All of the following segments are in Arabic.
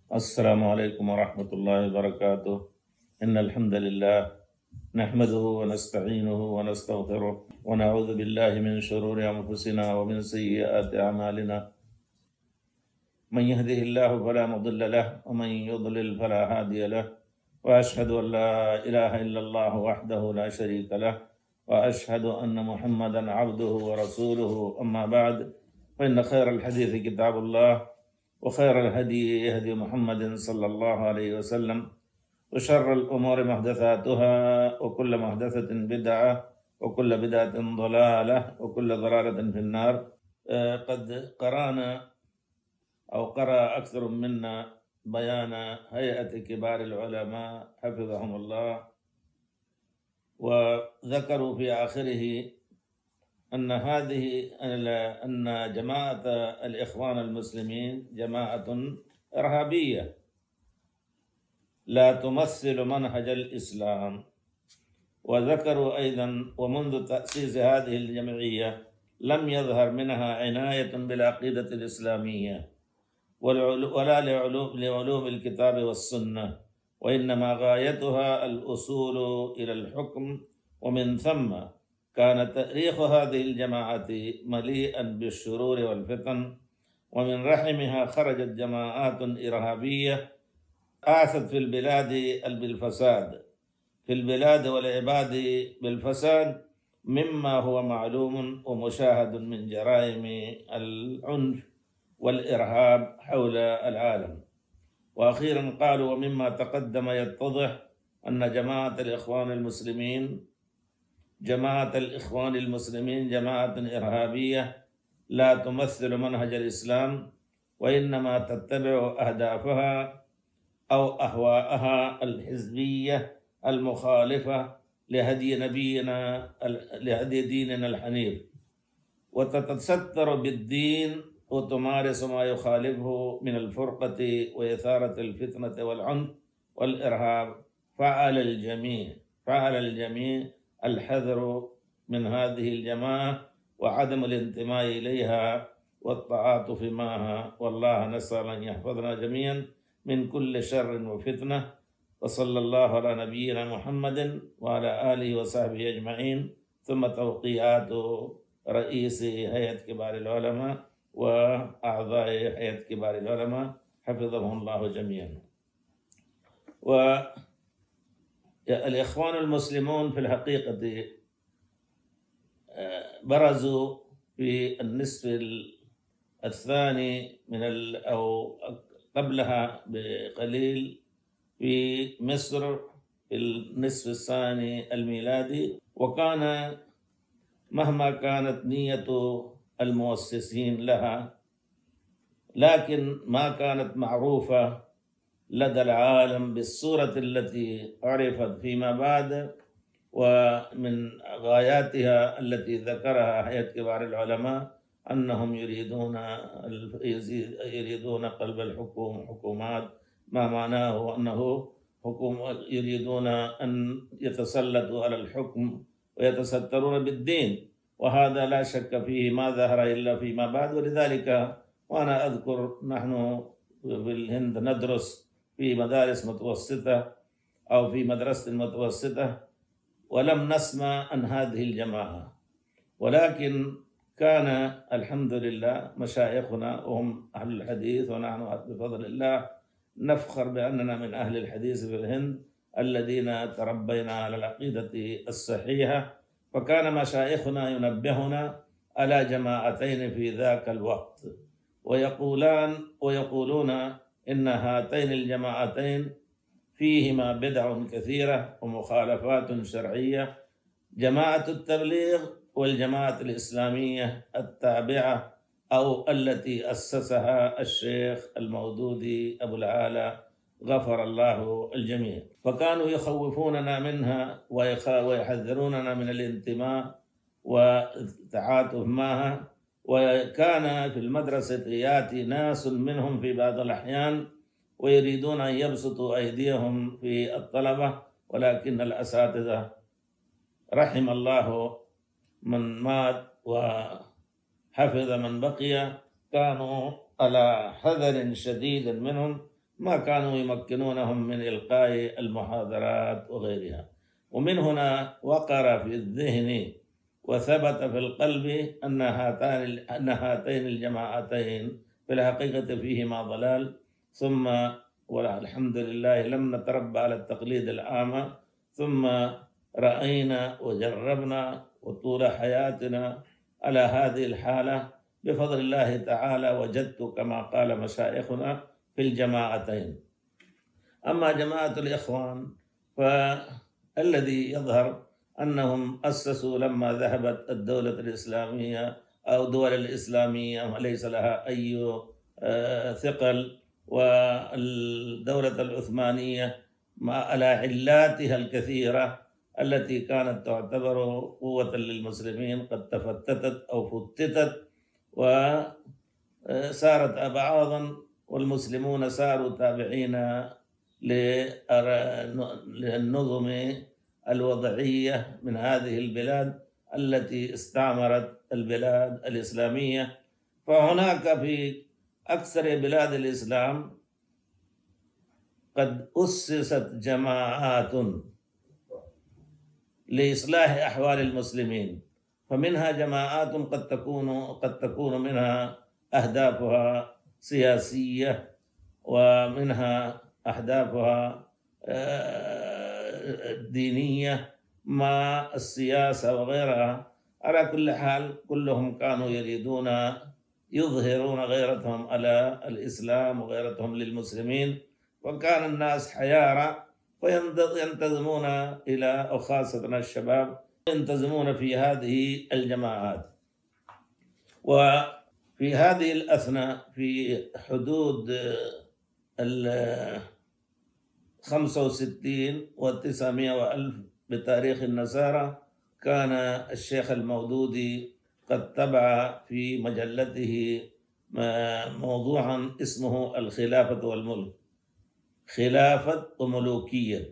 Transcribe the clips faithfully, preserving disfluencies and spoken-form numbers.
السلام عليكم ورحمة الله وبركاته. إن الحمد لله نحمده ونستعينه ونستغفره ونعوذ بالله من شرور أنفسنا ومن سيئات أعمالنا. من يهده الله فلا مضل له ومن يضلل فلا هادي له، وأشهد أن لا إله إلا الله وحده لا شريك له، وأشهد أن محمدا عبده ورسوله. أما بعد، فإن خير الحديث كتاب الله، وخير الهدي هدي محمد صلى الله عليه وسلم، وشر الأمور محدثاتها، وكل محدثة بدعة، وكل بدعة ضلالة، وكل ضلالة في النار. قد قرأنا أو قرأ أكثر منا بيان هيئة كبار العلماء حفظهم الله، وذكروا في آخره أن هذه أن جماعة الإخوان المسلمين جماعة إرهابية لا تمثل منهج الإسلام. وذكروا أيضا ومنذ تأسيس هذه الجمعية لم يظهر منها عناية بالعقيدة الإسلامية ولا لعلوم الكتاب والسنة، وإنما غايتها الأصول إلى الحكم. ومن ثم كان تاريخ هذه الجماعة مليئا بالشرور والفتن، ومن رحمها خرجت جماعات إرهابية آثت في البلاد بالفساد في البلاد والعباد بالفساد، مما هو معلوم ومشاهد من جرائم العنف والإرهاب حول العالم. وأخيرا قالوا ومما تقدم يتضح أن جماعة الإخوان المسلمين جماعة الإخوان المسلمين جماعة إرهابية لا تمثل منهج الإسلام، وإنما تتبع أهدافها أو أهواءها الحزبية المخالفة لهدي نبينا لهدي ديننا الحنيف، وتتستر بالدين وتمارس ما يخالفه من الفرقة وإثارة الفتنة والعنف والإرهاب. فعلى الجميع فعلى الجميع الحذر من هذه الجماعة وعدم الانتماء إليها والتعاطف معها. والله نسأل أن يحفظنا جميعا من كل شر وفتنة. وصلى الله على نبينا محمد وعلى آله وصحبه أجمعين. ثم توقيعات رئيس هيئة كبار العلماء وأعضاء هيئة كبار العلماء حفظهم الله جميعا. والإخوان المسلمون في الحقيقة برزوا في النصف الثاني من أو قبلها بقليل في مصر في النصف الثاني الميلادي، وكان مهما كانت نية المؤسسين لها، لكن ما كانت معروفة لدى العالم بالصورة التي عرفت فيما بعد. ومن غاياتها التي ذكرها هيئة كبار العلماء أنهم يريدون يريدون قلب الحكوم حكومات، ما معناه أنه حكوم يريدون أن يتسلطوا على الحكم ويتسترون بالدين، وهذا لا شك فيه ما ظهر إلا فيما بعد. ولذلك وأنا أذكر نحن في الهند ندرس في مدارس متوسطة أو في مدرسة متوسطة، ولم نسمع عن هذه الجماعة، ولكن كان الحمد لله مشايخنا وهم أهل الحديث، ونحن بفضل الله نفخر بأننا من أهل الحديث في الهند الذين تربينا على العقيدة الصحيحة. فكان مشايخنا ينبهنا على جماعتين في ذاك الوقت، ويقولان ويقولون إن هاتين الجماعتين فيهما بدع كثيرة ومخالفات شرعية: جماعة التبليغ والجماعة الإسلامية التابعة أو التي أسسها الشيخ المودودي أبو العالى غفر الله الجميع. فكانوا يخوفوننا منها ويحذروننا من الانتماء والتعاطف معها. وكان في المدرسة يأتي ناس منهم في بعض الأحيان ويريدون أن يبسطوا أيديهم في الطلبة، ولكن الأساتذة رحم الله من مات وحفظ من بقي كانوا على حذر شديد منهم ما كانوا يمكنونهم من إلقاء المحاضرات وغيرها. ومن هنا وقر في الذهن وثبت في القلب أن هاتان أن هاتين الجماعتين في الحقيقة فيهما ضلال. ثم والحمد لله لم نتربى على التقليد الأعمى، ثم رأينا وجربنا وطول حياتنا على هذه الحالة بفضل الله تعالى. وجدت كما قال مشايخنا في الجماعتين. أما جماعة الإخوان فالذي يظهر أنهم أسسوا لما ذهبت الدولة الإسلامية أو الدول الإسلامية وليس لها أي ثقل، والدولة العثمانية على علاتها الكثيرة التي كانت تعتبر قوة للمسلمين قد تفتتت أو فتتت وصارت أبعاضا، والمسلمون صاروا تابعين للنظم الوضعية من هذه البلاد التي استعمرت البلاد الإسلامية. فهناك في أكثر بلاد الإسلام قد أسست جماعات لإصلاح أحوال المسلمين، فمنها جماعات قد تكون قد تكون منها أهدافها سياسية، ومنها أهدافها دينية مع السياسة وغيرها. على كل حال كلهم كانوا يريدون يظهرون غيرتهم على الإسلام وغيرتهم للمسلمين، وكان الناس حيارى وينتظمون إلى أو خاصة الشباب ينتظمون في هذه الجماعات. وفي هذه الأثناء في حدود ال خمسة وستين وتسعمائة وألف بتاريخ النصارى كان الشيخ المودودي قد تبع في مجلته موضوعا اسمه الخلافة والملك، خلافة وملوكية.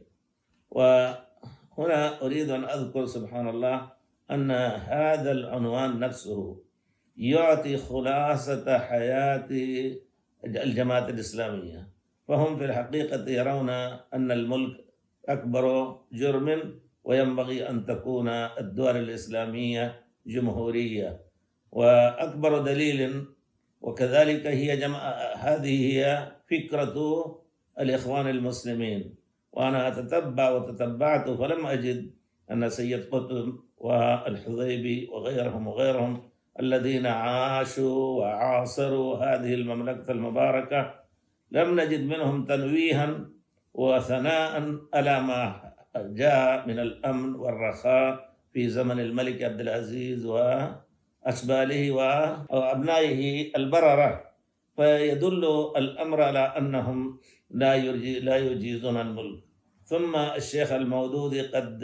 وهنا أريد أن أذكر سبحان الله أن هذا العنوان نفسه يعطي خلاصة حياة الجماعة الإسلامية. فهم في الحقيقة يرون أن الملك أكبر جرم، وينبغي أن تكون الدول الإسلامية جمهورية. وأكبر دليل وكذلك هي جماعة هذه هي فكرة الإخوان المسلمين. وأنا أتتبع وتتبعت فلم أجد أن سيد قطب والحضيبي وغيرهم وغيرهم الذين عاشوا وعاصروا هذه المملكة المباركة لم نجد منهم تنويها وثناء على ما جاء من الأمن والرخاء في زمن الملك عبد العزيز وأشباله وأبنائه البررة. فيدل الأمر على أنهم لا لا يجيزون الملك. ثم الشيخ المودودي قد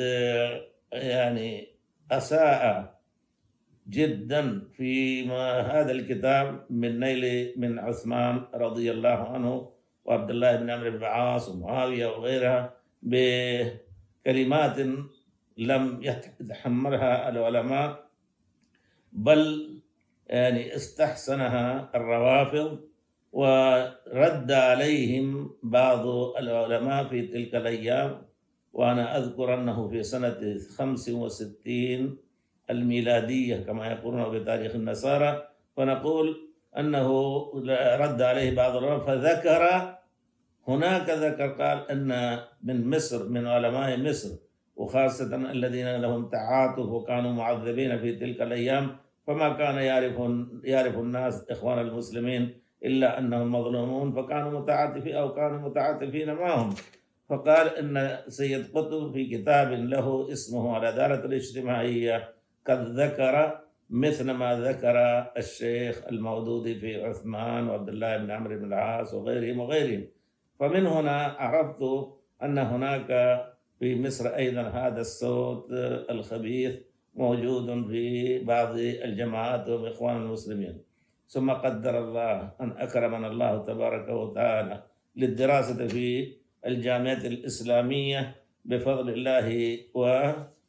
يعني أساء جدا في هذا الكتاب من نيل من عثمان رضي الله عنه وعبد الله بن عمرو بن العاص ومعاوية وغيرها بكلمات لم يتحملها العلماء، بل يعني استحسنها الروافض، ورد عليهم بعض العلماء في تلك الأيام. وأنا أذكر أنه في سنة خمس وستين الميلادية كما يقولون بتاريخ النصارى، فنقول أنه رد عليه بعض العلماء فذكر هناك ذكر قال أن من مصر من علماء مصر وخاصة الذين لهم تعاطف وكانوا معذبين في تلك الأيام، فما كان يعرف يعرف الناس إخوان المسلمين إلا أنهم مظلومون فكانوا متعاطفين أو كانوا متعاطفين معهم. فقال إن سيد قطب في كتاب له اسمه العدالة الاجتماعية قد ذكر مثل ما ذكر الشيخ المودودي في عثمان وعبد الله بن عمرو بن العاص وغيرهم وغيرهم. فمن هنا عرفت أن هناك في مصر أيضا هذا الصوت الخبيث موجود في بعض الجماعات وإخوان المسلمين. ثم قدر الله أن أكرمنا الله تبارك وتعالى للدراسة في الجامعة الإسلامية بفضل الله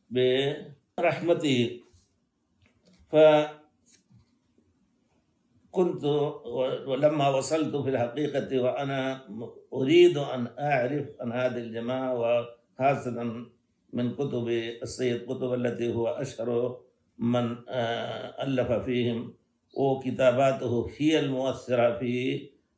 وبرحمته. كنت ولما وصلت في الحقيقة وأنا أريد أن أعرف عن هذه الجماعة، وخاصة من كتب السيد قطب التي هو أشهر من ألف فيهم، وكتاباته هي المؤثرة في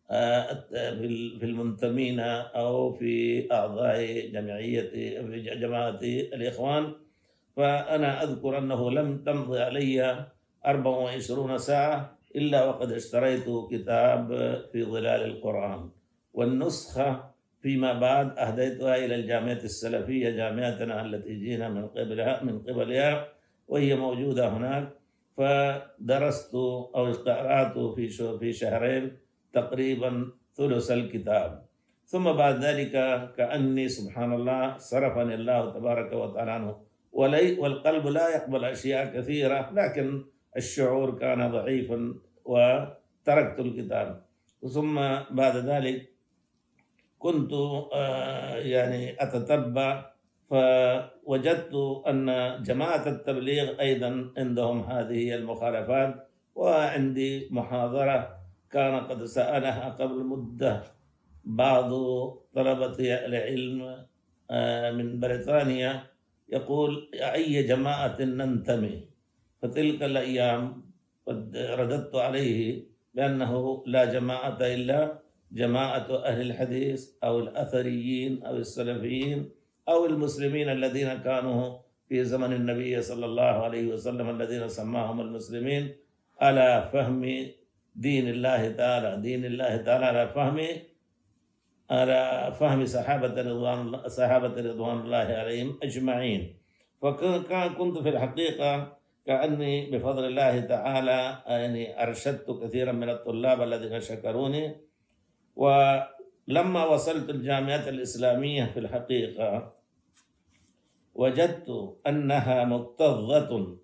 في المنتمين أو في أعضاء جمعية جماعة الإخوان. فأنا أذكر أنه لم تمضي علي أربع وعشرين ساعة إلا وقد اشتريت كتاب في ظلال القرآن، والنسخة فيما بعد أهديتها إلى الجامعة السلفية، جامعتنا التي جينا من قبلها من قبلها وهي موجودة هناك. فدرست أو قرأت في في شهرين تقريبا ثلث الكتاب، ثم بعد ذلك كأني سبحان الله صرفني الله تبارك وتعالى عنه، والقلب لا يقبل أشياء كثيرة، لكن الشعور كان ضعيفا وتركت الكتاب. ثم بعد ذلك كنت يعني أتتبع، فوجدت أن جماعة التبليغ أيضا عندهم هذه المخالفات. وعندي محاضرة كان قد سألها قبل مدة بعض طلبة العلم من بريطانيا، يقول أي جماعة ننتمي؟ فتلك الأيام قد رددت عليه بأنه لا جماعة إلا جماعة أهل الحديث أو الأثريين أو السلفيين أو المسلمين الذين كانوا في زمن النبي صلى الله عليه وسلم، الذين سماهم المسلمين على فهم دين الله تعالى، دين الله تعالى على فهم على فهم صحابة رضوان صحابة رضوان الله عليهم أجمعين. فكنت في الحقيقة كأني بفضل الله تعالى يعني أرشدت كثيرا من الطلاب الذين شكروني. ولما وصلت الجامعة الإسلامية في الحقيقة وجدت أنها مكتظة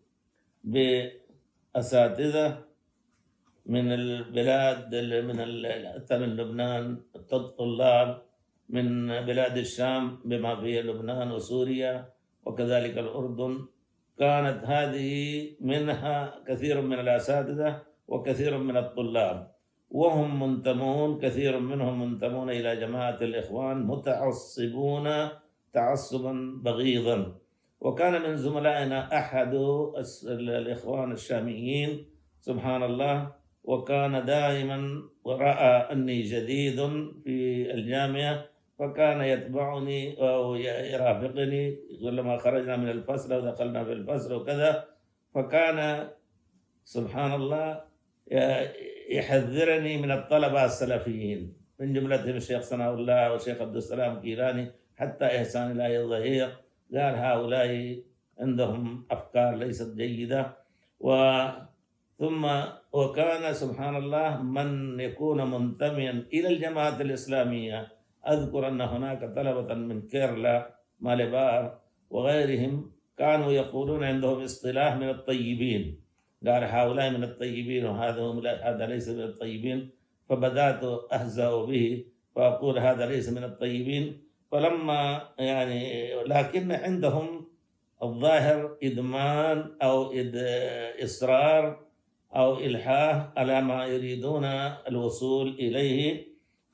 بأساتذة من البلاد من من لبنان، الطلاب من بلاد الشام بما فيه لبنان وسوريا وكذلك الأردن. كانت هذه منها كثير من الأساتذة وكثير من الطلاب، وهم منتمون كثير منهم منتمون إلى جماعة الإخوان، متعصبون تعصبا بغيضا. وكان من زملائنا أحد الإخوان الشاميين سبحان الله، وكان دائما ورأى أني جديد في الجامعة، فكان يتبعني أو يرافقني كلما خرجنا من الفصل ودخلنا في الفصل وكذا. فكان سبحان الله يحذرني من الطلبة السلفيين، من جملتهم الشيخ ثناء الله والشيخ عبد السلام كيلاني حتى إحسان الله الظهير. قال هؤلاء عندهم أفكار ليست جيدة. ثم وكان سبحان الله من يكون منتميا إلى الجماعة الإسلامية، أذكر أن هناك طلبة من كيرلا ماليبار وغيرهم كانوا يقولون عندهم اصطلاح من الطيبين، قال هؤلاء من الطيبين وهذا هذا ليس من الطيبين. فبدأت أهزأ به فأقول هذا ليس من الطيبين. فلما يعني لكن عندهم الظاهر إدمان أو إصرار أو إلحاح على ما يريدون الوصول إليه.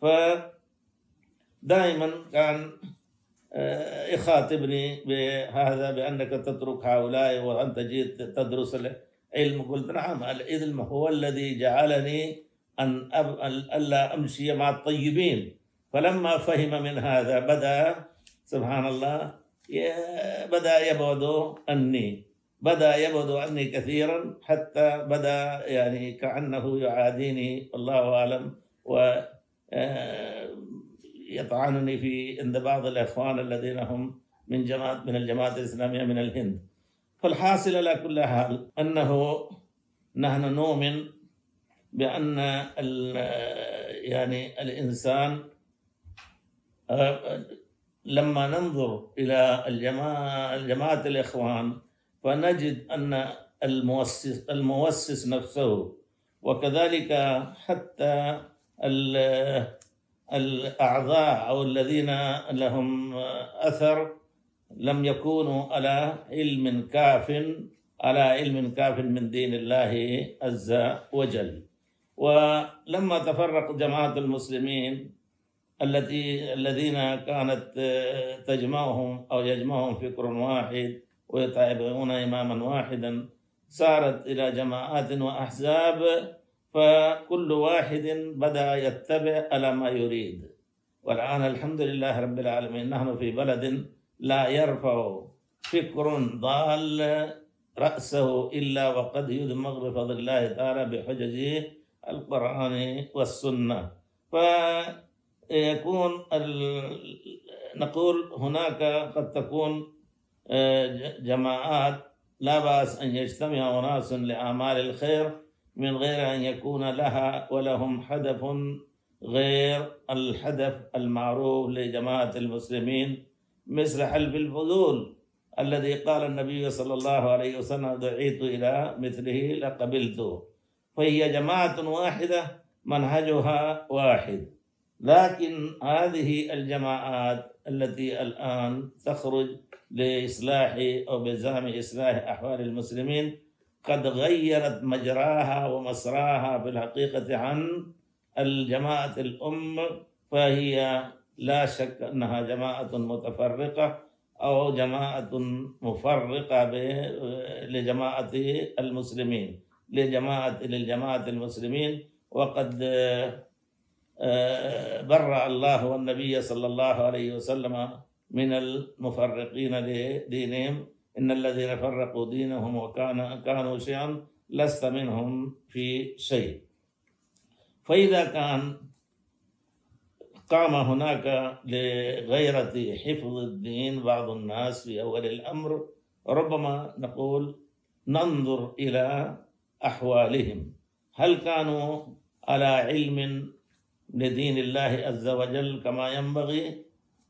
فدائما كان يخاطبني بهذا، بأنك تترك هؤلاء وأنت جيت تدرس العلم. قلت نعم، العلم هو الذي جعلني أن ألا أمشي مع الطيبين. فلما فهم من هذا بدأ سبحان الله بدأ يبعد عني بدأ يبعد عني كثيرا، حتى بدأ يعني كأنه يعاديني الله أعلم، ويطعنني في عند بعض الإخوان الذين هم من جماعة من الجماعة الإسلامية من الهند. فالحاصل على كل حال أنه نحن نؤمن بأن يعني الإنسان لما ننظر إلى الجماعة الجماعة الإخوان فنجد أن المؤسس المؤسس نفسه، وكذلك حتى الأعضاء أو الذين لهم أثر لم يكونوا على علم كاف على علم كاف من دين الله عز وجل. ولما تفرق جماعة المسلمين التي الذين كانت تجمعهم أو يجمعهم فكر واحد ويتبعون إماما واحدا، صارت إلى جماعات وأحزاب، فكل واحد بدأ يتبع على ما يريد. والآن الحمد لله رب العالمين نحن في بلد لا يرفع فكر ضال رأسه إلا وقد يدمغ بفضل الله تعالى بحجج القرآن والسنة. فيكون نقول هناك قد تكون جماعات لا بأس أن يجتمع أناس لأعمال الخير من غير أن يكون لها ولهم هدف غير الهدف المعروف لجماعة المسلمين، مثل حلف الفضول الذي قال النبي صلى الله عليه وسلم دعيت إلى مثله لقبلته. فهي جماعة واحدة منهجها واحد، لكن هذه الجماعات التي الآن تخرج لإصلاح أو بزعم إصلاح أحوال المسلمين قد غيرت مجراها ومسراها في الحقيقة عن الجماعة الأم، فهي لا شك أنها جماعة متفرقة أو جماعة مفرقة لجماعة المسلمين لجماعة للجماعة المسلمين. وقد برأ الله والنبي صلى الله عليه وسلم من المفرقين لدينهم، إن الذين فرقوا دينهم وكان كانوا شيئا لست منهم في شيء. فإذا كان قام هناك لغيرة حفظ الدين بعض الناس في أول الأمر، ربما نقول ننظر إلى أحوالهم، هل كانوا على علم لدين الله عز وجل كما ينبغي؟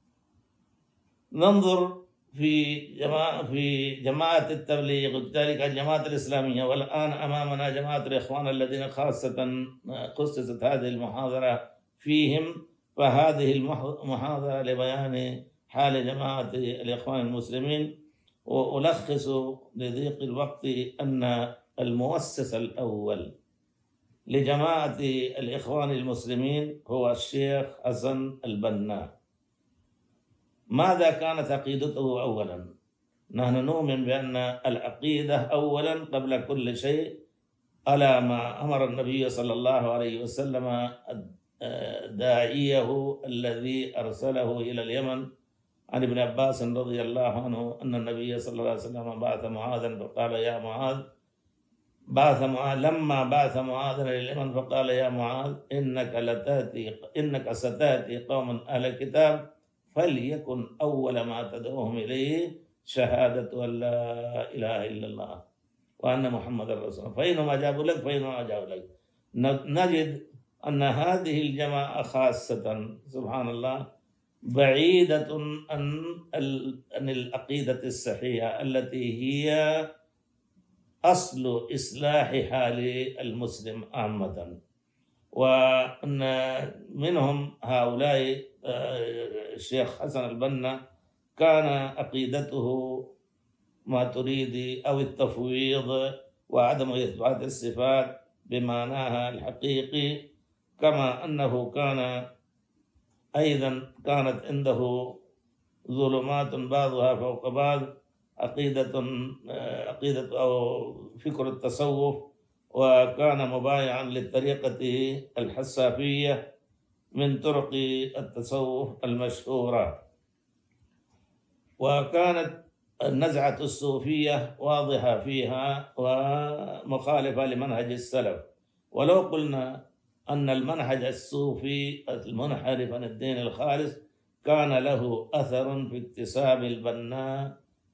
ننظر في جماعة في جماعة التبليغ وكذلك الجماعة الإسلامية، والآن أمامنا جماعة الإخوان الذين خاصة خصصت هذه المحاضرة فيهم. فهذه المحاضرة لبيان حال جماعة الإخوان المسلمين، وألخص لضيق الوقت أن المؤسس الأول لجماعة الإخوان المسلمين هو الشيخ حسن البنا. ماذا كانت عقيدته أولا؟ نحن نؤمن بأن العقيدة أولا قبل كل شيء على ما أمر النبي صلى الله عليه وسلم داعيه الذي أرسله إلى اليمن عن ابن عباس رضي الله عنه أن النبي صلى الله عليه وسلم بعث معاذا فقال يا معاذ بعث معاذ لما بعث معاذ إلى اليمن فقال يا معاذ إنك لتأتي إنك ستأتي قوما أهل الكتاب فليكن أول ما تدعوهم إليه شهادة أن لا إله إلا الله وأن محمد رسول الله، فإنهم أجابوا لك فإنهم أجابوا لك. نجد أن هذه الجماعة خاصة سبحان الله بعيدة عن عن العقيدة الصحيحة التي هي أصل إصلاح حال المسلم عامة. وأن منهم هؤلاء الشيخ حسن البنا كان عقيدته ما تريد أو التفويض وعدم إثبات الصفات بمعناها الحقيقي، كما أنه كان أيضا كانت عنده ظلمات بعضها فوق بعض، عقيدة عقيدة أو فكر التصوف، وكان مبايعا للطريقة الحسافية من طرق التصوف المشهورة. وكانت النزعة الصوفية واضحة فيها ومخالفة لمنهج السلف. ولو قلنا أن المنهج الصوفي المنحرف عن الدين الخالص كان له أثر في اكتساب البناء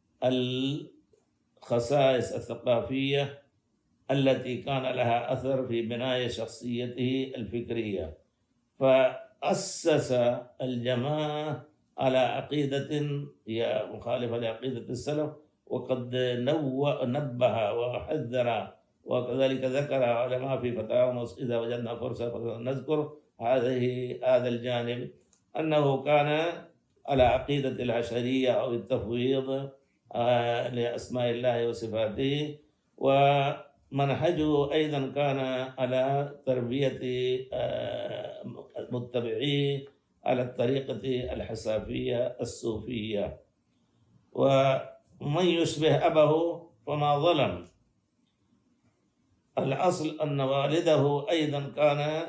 الخصائص الثقافية التي كان لها أثر في بناء شخصيته الفكرية، فأسس الجماعة على عقيدة هي مخالفة لعقيدة السلف، وقد نبه وحذر وكذلك ذكر علماء في فتاوى إذا وجدنا فرصة نذكر هذه هذا الجانب، أنه كان على عقيدة العشرية أو التفويض لأسماء الله وصفاته، وما ومنهجه أيضا كان على تربية متبعيه على الطريقة الحسافية الصوفية. ومن يشبه أبه فما ظلم. الأصل أن والده أيضا كان،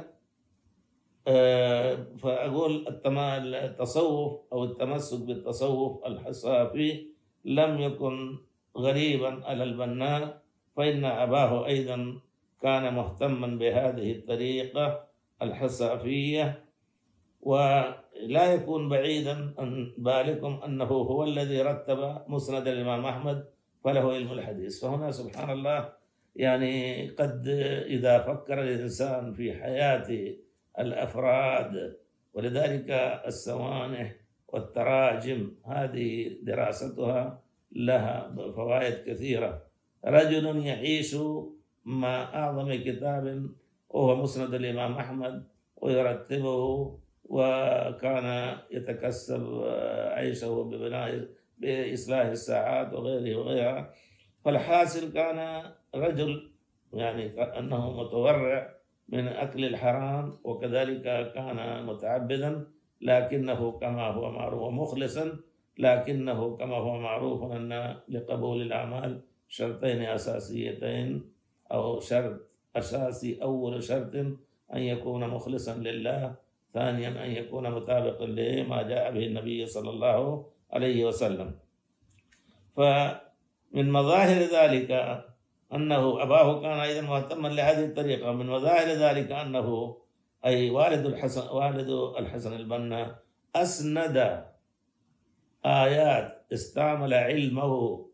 فأقول التصوف أو التمسك بالتصوف الحسافي لم يكن غريبا على البنا، فإن أباه أيضا كان مهتما بهذه الطريقة الحسافية. ولا يكون بعيدا عن بالكم أنه هو الذي رتب مسند الإمام أحمد فله علم الحديث. فهنا سبحان الله، يعني قد إذا فكر الإنسان في حياة الأفراد، ولذلك السوانح والتراجم هذه دراستها لها فوائد كثيرة. رجل يعيش مع أعظم كتاب وهو مسند الإمام أحمد ويرتبه، وكان يتكسب عيشه ببناء بإصلاح الساعات وغيره وغيرها. فالحاصل كان رجل يعني كأنه متورع من أكل الحرام، وكذلك كان متعبدا، لكنه كما هو معروف ومخلصا، لكنه كما هو معروف أن لقبول الأعمال شرطين أساسيتين، أو شرط أساسي أول شرط أن يكون مخلصا لله، ثانيا أن يكون مطابقا لما جاء به النبي صلى الله عليه وسلم. فمن مظاهر ذلك أنه أباه كان أيضا مهتما لهذه الطريقة. من مظاهر ذلك أنه أي والد الحسن والد الحسن البنا أسند آيات، استعمل علمه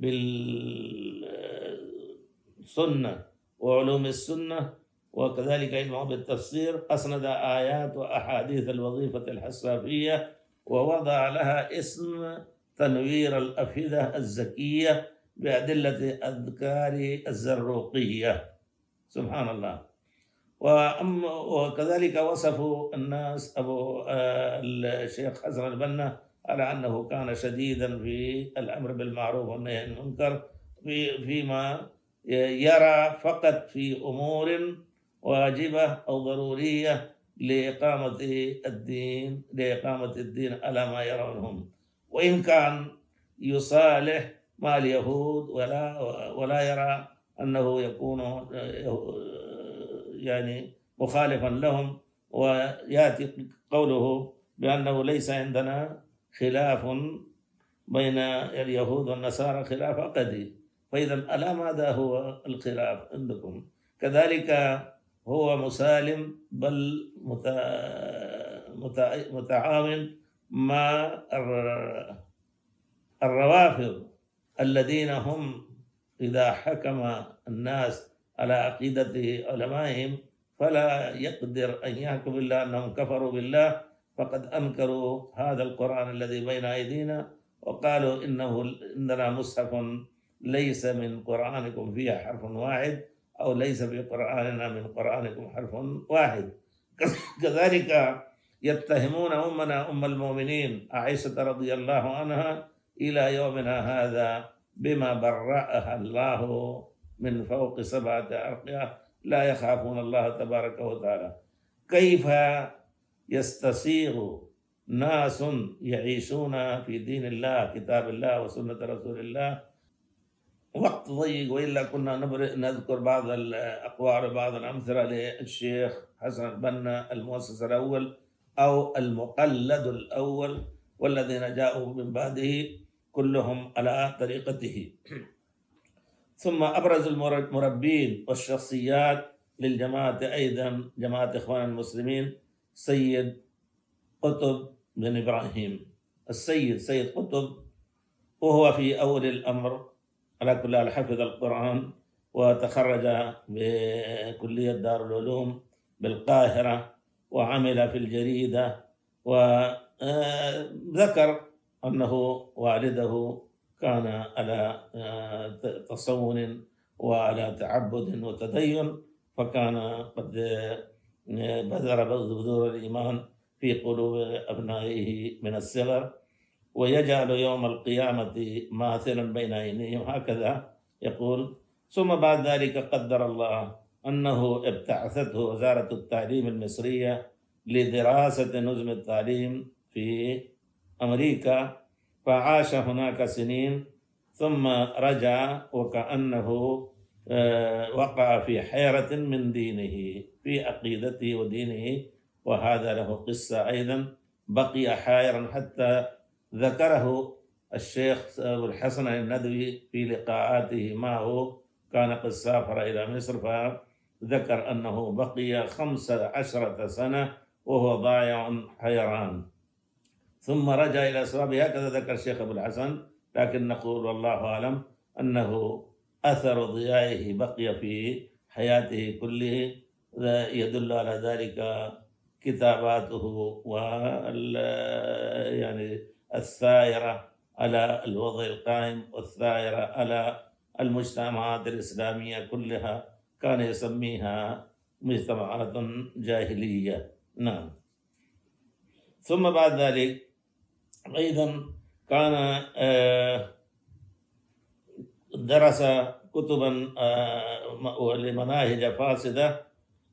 بالسنة وعلوم السنة، وكذلك علمه بالتفسير، أسند آيات وأحاديث الوظيفة الحسافية، ووضع لها اسم تنوير الأفئدة الزكية بأدلة أذكار الزروقية. سبحان الله. وكذلك وصفوا الناس أبو الشيخ حسن البنا على أنه كان شديدا في الأمر بالمعروف والنهي عن المنكر، فيما يرى فقط في أمور واجبة أو ضرورية لإقامة الدين لإقامة الدين على ما يرونهم، وإن كان يصالح مع اليهود ولا ولا يرى أنه يكون يعني مخالفا لهم. ويأتي قوله بأنه ليس عندنا خلاف بين اليهود والنصارى خلاف عقدي، فإذا ألا ماذا هو الخلاف عندكم؟ كذلك هو مسالم بل متعاون مع الروافض الذين هم إذا حكم الناس على عقيدة علمائهم فلا يقدر أن يحكم إلا أنهم كفروا بالله، فقد أنكروا هذا القرآن الذي بين أيدينا وقالوا إنه عندنا مصحف ليس من قرآنكم فيه حرف واحد، أو ليس في قرآننا من قرآنكم حرف واحد. كذلك يتهمون أمنا أم المؤمنين عائشة رضي الله عنها إلى يومنا هذا بما برأها الله من فوق سبعة أرقية، لا يخافون الله تبارك وتعالى. كيف يستسيغ ناس يعيشون في دين الله كتاب الله وسنة رسول الله؟ وقت ضيق، وإلا كنا نذكر بعض الأقوال وبعض الأمثلة للشيخ حسن البنا المؤسس الأول أو المقلد الأول، والذين جاءوا من بعده كلهم على طريقته. ثم أبرز المربين والشخصيات للجماعة أيضا جماعة إخوان المسلمين سيد قطب بن إبراهيم. السيد سيد قطب وهو في أول الأمر على كل حال حفظ القرآن، وتخرج بكلية دار العلوم بالقاهرة، وعمل في الجريدة، وذكر أنه والده كان على تصون وعلى تعبد وتدين، فكان قد بذر بذور الإيمان في قلوب أبنائه من الصغر، ويجعل يوم القيامة ماثلا بين عينيهم. هكذا يقول: ثم بعد ذلك قدر الله أنه ابتعثته وزارة التعليم المصرية لدراسة نظم التعليم في أمريكا، فعاش هناك سنين ثم رجع وكأنه وقع في حيرة من دينه في عقيدته ودينه، وهذا له قصة أيضا، بقي حائرا حتى ذكره الشيخ أبو الحسن الندوي في لقاءاته معه، كان قد سافر إلى مصر فذكر أنه بقي خمس عشرة سنة وهو ضايع حيران، ثم رجع إلى أسبابه. هكذا ذكر الشيخ أبو الحسن، لكن نقول والله أعلم أنه أثر ضيائه بقي في حياته كله، يدل على ذلك كتاباته وال يعني الثائرة على الوضع القائم والثائرة على المجتمعات الإسلامية كلها، كان يسميها مجتمعات جاهلية. نعم. ثم بعد ذلك أيضا كان درس كتبا لمناهج فاسدة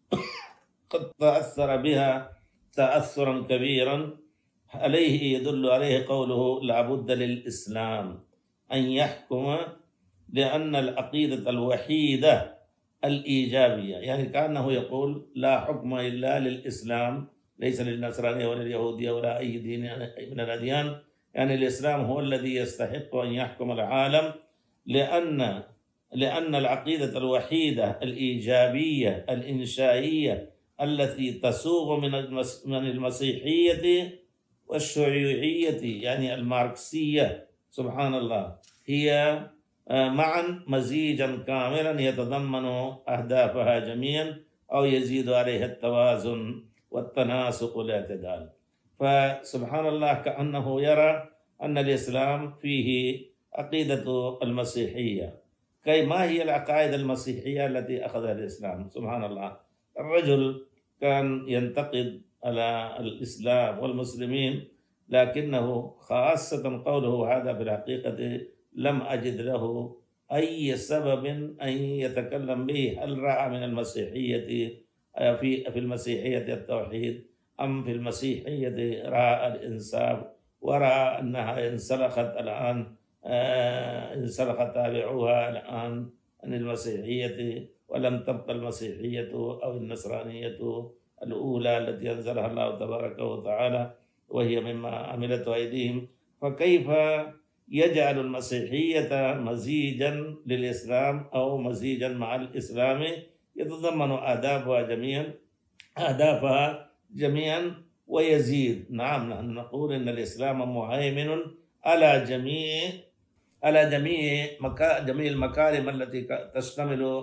قد تأثر بها تأثرا كبيرا، عليه يدل عليه قوله لابد للإسلام أن يحكم، لأن العقيدة الوحيدة الإيجابية، يعني كأنه يقول لا حكم إلا للإسلام، ليس للنصرانية ولا اليهودية ولا أي دين من الأديان، يعني الإسلام هو الذي يستحق أن يحكم العالم، لأن لأن العقيدة الوحيدة الإيجابية الإنشائية التي تسوغ من من المسيحية والشيوعية يعني الماركسية سبحان الله، هي معا مزيجا كاملا يتضمن أهدافها جميعا أو يزيد عليها التوازن والتناسق والاعتدال. فسبحان الله كأنه يرى أن الإسلام فيه عقيدة المسيحية. كي ما هي العقائد المسيحية التي أخذها الإسلام؟ سبحان الله، الرجل كان ينتقد على الإسلام والمسلمين، لكنه خاصة قوله هذا في الحقيقة لم أجد له أي سبب أن يتكلم به. هل رأى من المسيحية في في المسيحية التوحيد أم في المسيحية رأى الإنساب ورأى أنها انسلخت الآن انسلخ تابعوها الآن عن المسيحية، ولم تبقى المسيحية أو النصرانية الأولى التي أنزلها الله تبارك وتعالى وهي مما عملته أيديهم. فكيف يجعل المسيحية مزيجا للإسلام أو مزيجا مع الإسلام يتضمن آدابها جميعا أهدافها جميعا ويزيد؟ نعم، نحن نقول إن الإسلام مهيمن على جميع على جميع مكا جميع المكارم التي تشتمل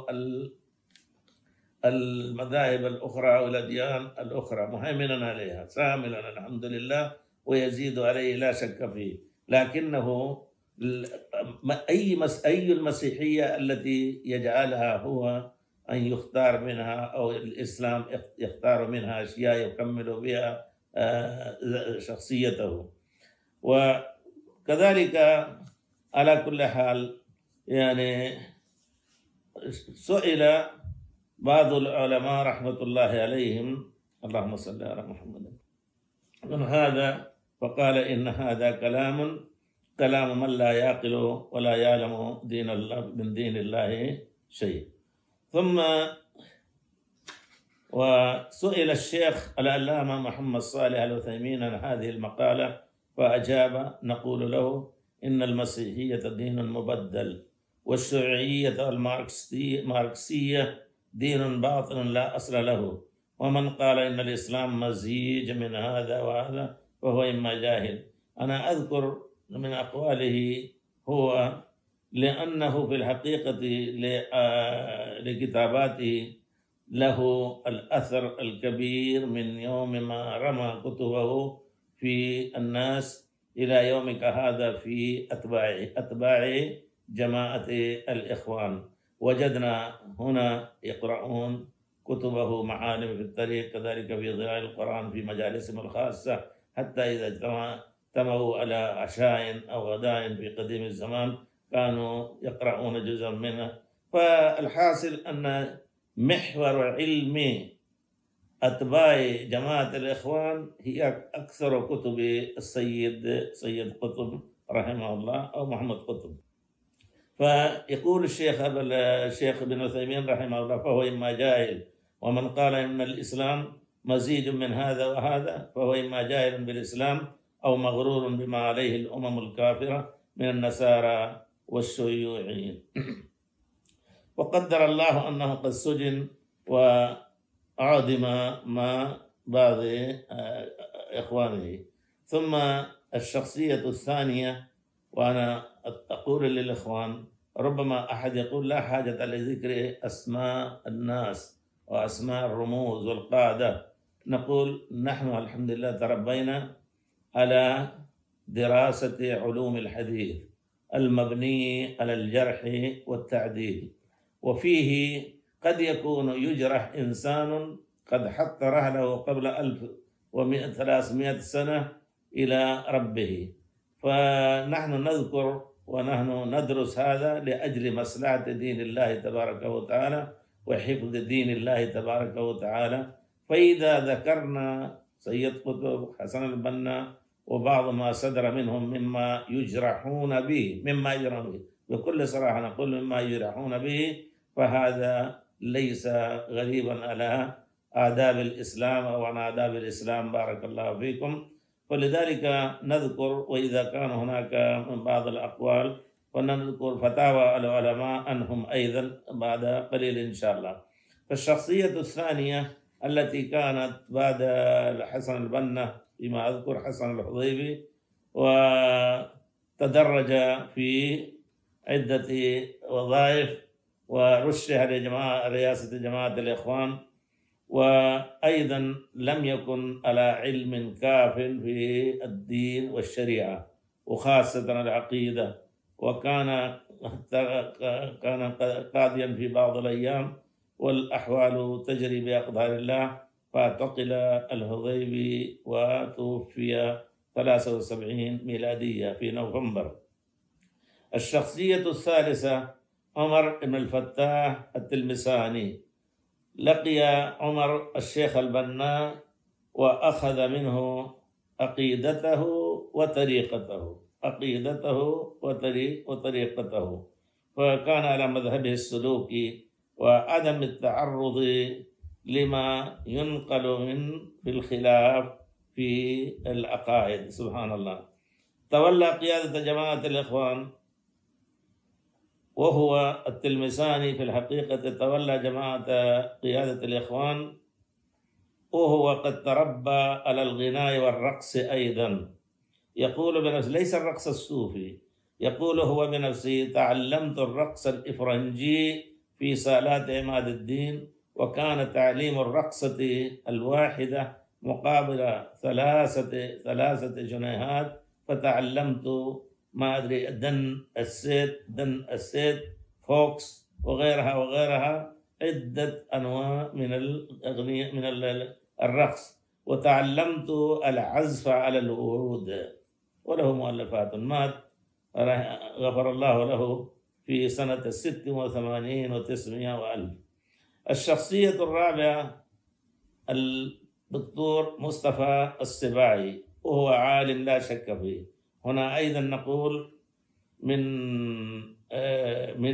المذاهب الأخرى والأديان الأخرى، مهيمنا عليها شاملا الحمد لله ويزيد عليه لا شك فيه. لكنه أي مس أي المسيحية التي يجعلها هو أن يختار منها أو الإسلام يختار منها أشياء يكمل بها شخصيته. وكذلك على كل حال يعني سئل بعض العلماء رحمة الله عليهم، اللهم صل على محمد، من هذا، فقال إن هذا كلام كلام من لا يعقل ولا يعلم دين الله من دين الله شيء. ثم وسئل الشيخ العلامة محمد صالح العثيمين عن هذه المقالة فأجاب، نقول له إن المسيحية دين مبدل، والشيوعية الماركسية دين باطل لا أصل له، ومن قال إن الإسلام مزيج من هذا وهذا فهو إما جاهل. أنا أذكر من أقواله هو لأنه في الحقيقة لكتاباته له الأثر الكبير من يوم ما رمى كتبه في الناس إلى يومك هذا في أتباع أتباع جماعة الإخوان. وجدنا هنا يقرؤون كتبه معالم في الطريق، كذلك في ضياء القرآن في مجالسهم الخاصة، حتى إذا اجتمعوا على عشاء أو غداء في قديم الزمان كانوا يقرؤون جزءا منه فالحاصل أن محور علم أتباع جماعة الإخوان هي أكثر كتب السيد سيد قطب رحمه الله أو محمد قطب. فيقول الشيخ الشيخ ابن عثيمين رحمه الله: فهو إما جاهل، ومن قال إن الإسلام مزيد من هذا وهذا فهو إما جاهل بالإسلام أو مغرور بما عليه الأمم الكافرة من النصارى والشيوعيين. وقدر الله أنه قد سجن وعدم مع بعض إخوانه. ثم الشخصية الثانية، وأنا أقول للإخوان ربما أحد يقول لا حاجة لذكر أسماء الناس وأسماء الرموز والقادة. نقول نحن الحمد لله تربينا على دراسة علوم الحديث المبني على الجرح والتعديل، وفيه قد يكون يجرح إنسان قد حط رحله قبل ألف وثلاثمائة سنة إلى ربه، فنحن نذكر ونحن ندرس هذا لأجل مصلحة دين الله تبارك وتعالى وحفظ دين الله تبارك وتعالى. فإذا ذكرنا سيد قطب، حسن البنا، وبعض ما صدر منهم مما يجرحون به مما يجرحون به بكل صراحة نقول مما يجرحون به، فهذا ليس غريبا على آداب الإسلام أو عن آداب الإسلام بارك الله فيكم. ولذلك نذكر، وإذا كان هناك من بعض الأقوال فنذكر فتاوى العلماء عنهم أيضا بعد قليل إن شاء الله. فالشخصية الثانية التي كانت بعد حسن البنا فيما أذكر حسن الحضيبي، وتدرج في عدة وظائف ورشح لجماعة رئاسة جماعة الإخوان، وأيضا لم يكن على علم كاف في الدين والشريعة وخاصة العقيدة، وكان كان قاضيا في بعض الأيام والأحوال تجري بأقدار الله، فاعتقل الهضيبي وتوفي ثلاثة وسبعين ميلادية في نوفمبر. الشخصية الثالثة عمر بن الفتاح التلمساني. لقي عمر الشيخ البنا وأخذ منه عقيدته وطريقته عقيدته وطريقته فكان على مذهبه السلوكي وعدم التعرض لما ينقل من في الخلاف في العقائد. سبحان الله. تولى قيادة جماعة الإخوان وهو التلمساني في الحقيقة تولى جماعة قيادة الإخوان وهو قد تربى على الغناء والرقص أيضا. يقول بنفسه، ليس الرقص الصوفي، يقول هو بنفسه: تعلمت الرقص الإفرنجي في صالات عماد الدين، وكان تعليم الرقصة الواحدة مقابل ثلاثة ثلاثة جنيهات، فتعلمت ما أدري دن السيد دن السيد فوكس وغيرها وغيرها عدة أنواع من الأغنية من الرقص، وتعلمت العزف على الورود، وله مؤلفات. مات غفر الله له في سنة ست وثمانين وتسعمائة وألف. الشخصية الرابعة الدكتور مصطفى السباعي، وهو عالم لا شك فيه. هنا أيضا نقول من من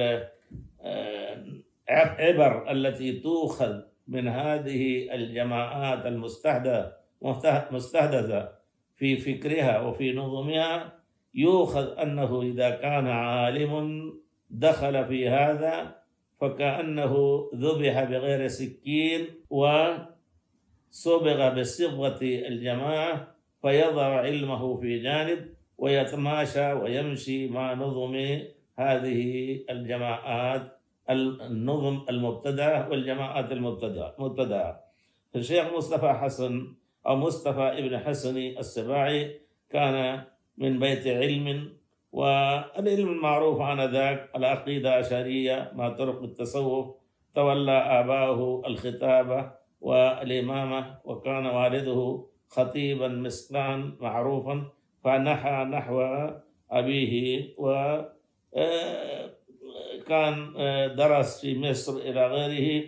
العبر التي تؤخذ من هذه الجماعات المستحدثة في فكرها وفي نظمها، يؤخذ أنه إذا كان عالم دخل في هذا فكأنه ذبح بغير سكين وصبغ بصبغة الجماعة، فيضع علمه في جانب ويتماشى ويمشي مع نظم هذه الجماعات النظم المبتدعة والجماعات المبتدعة. الشيخ مصطفى حسن أو مصطفى ابن حسن السباعي كان من بيت علم، والعلم المعروف آنذاك العقيدة أشعرية مع طرق التصوف. تولى آباؤه الخطابة والإمامة، وكان والده خطيبا مسقان معروفا، فنحى نحو أبيه، وكان كان درس في مصر إلى غيره،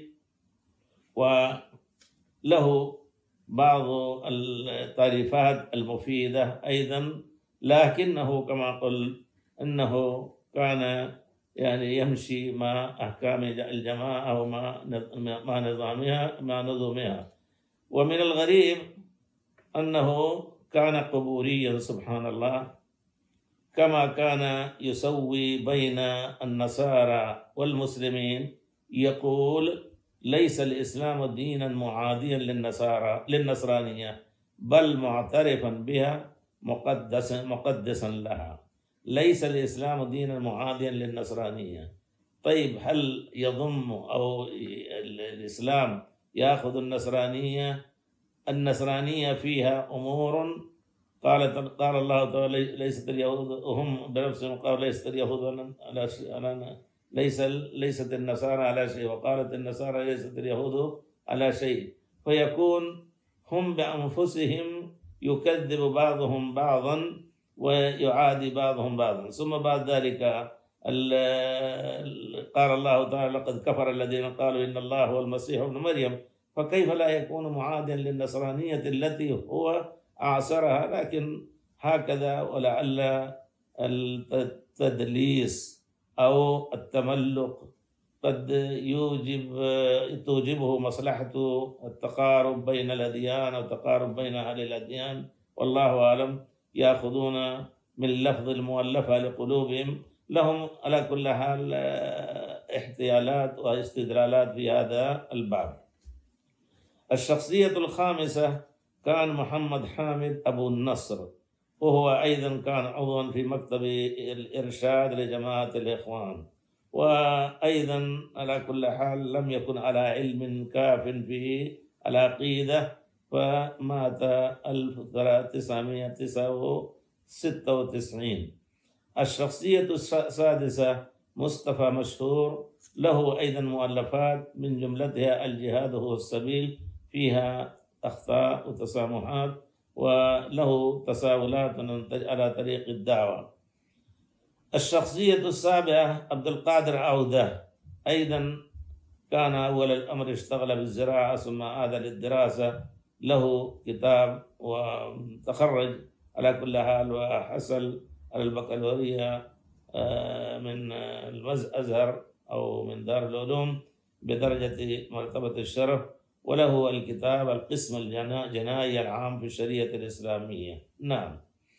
وله بعض التعريفات المفيدة أيضا، لكنه كما قلت أنه كان يعني يمشي مع أحكام الجماعة ومع مع نظامها مع نظامها. ومن الغريب أنه كان قبوريا سبحان الله، كما كان يسوي بين النصارى والمسلمين، يقول ليس الإسلام دينا معاديا للنصارى للنصرانية، بل معترفا بها مقدسا مقدسا لها. ليس الإسلام دينا معاديا للنصرانية. طيب هل يضم أو الإسلام يأخذ النصرانية؟ النصرانية فيها أمور قال قال الله تعالى ليست اليهود، هم بنفسهم قالوا ليست اليهود على على ليس ليست النصارى على شيء، وقالت النصارى ليست اليهود على شيء، فيكون هم بأنفسهم يكذب بعضهم بعضا ويعادي بعضهم بعضا. ثم بعد ذلك قال الله تعالى لقد كفر الذين قالوا إن الله هو المسيح ابن مريم، فكيف لا يكون معاديا للنصرانية التي هو أعصرها؟ لكن هكذا، ولعل التدليس أو التملق قد يوجب توجبه مصلحة التقارب بين الأديان أو التقارب بين أهل الأديان، والله أعلم. يأخذون من لفظ المؤلفة لقلوبهم، لهم على كل حال احتيالات واستدلالات في هذا الباب. الشخصية الخامسة كان محمد حامد أبو النصر، وهو أيضا كان عضوا في مكتب الإرشاد لجماعة الإخوان، وأيضا على كل حال لم يكن على علم كاف في العقيدة، فمات ألف وتسعمائة وستة وتسعين. الشخصية السادسة مصطفى مشهور، له أيضا مؤلفات من جملتها الجهاد هو السبيل، فيها أخطاء وتسامحات، وله تساؤلات على طريق الدعوة. الشخصية السابعة عبد القادر عودة، أيضا كان أول الأمر اشتغل بالزراعة ثم عاد للدراسة، له كتاب وتخرج على كل حال، وحصل على البكالوريا من الأزهر أو من دار العلوم بدرجة مرتبة الشرف، وله الكتاب القسم الجنائي العام في الشريعة الإسلامية. نعم.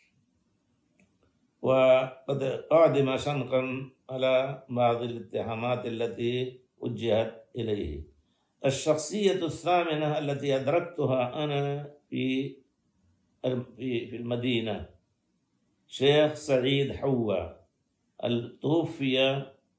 وقد قادم شنقا على بعض الاتهامات التي وجهت إليه. الشخصية الثامنة التي أدركتها أنا في في المدينة شيخ سعيد حوا، توفي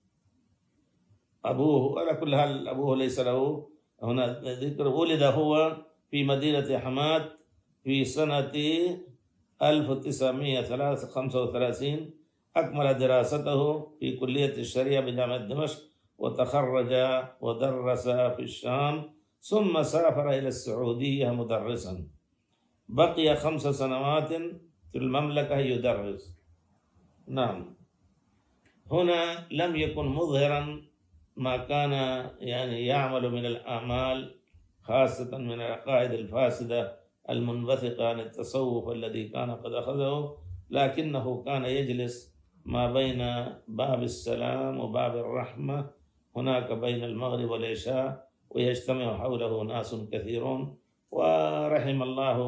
أبوه، على كل حال أبوه ليس له هنا ذكر. ولد هو في مدينة حماد في سنة ألف وتسعمائة وخمسة وثلاثين، أكمل دراسته في كلية الشريعة بجامعة دمشق، وتخرج ودرس في الشام، ثم سافر إلى السعودية مدرسا، بقي خمس سنوات في المملكة يدرس. نعم. هنا لم يكن مظهرا ما كان يعني يعمل من الأعمال، خاصة من العقائد الفاسدة المنبثقة عن التصوف الذي كان قد أخذه، لكنه كان يجلس ما بين باب السلام وباب الرحمة، هناك بين المغرب والعشاء، ويجتمع حوله ناس كثيرون. ورحم الله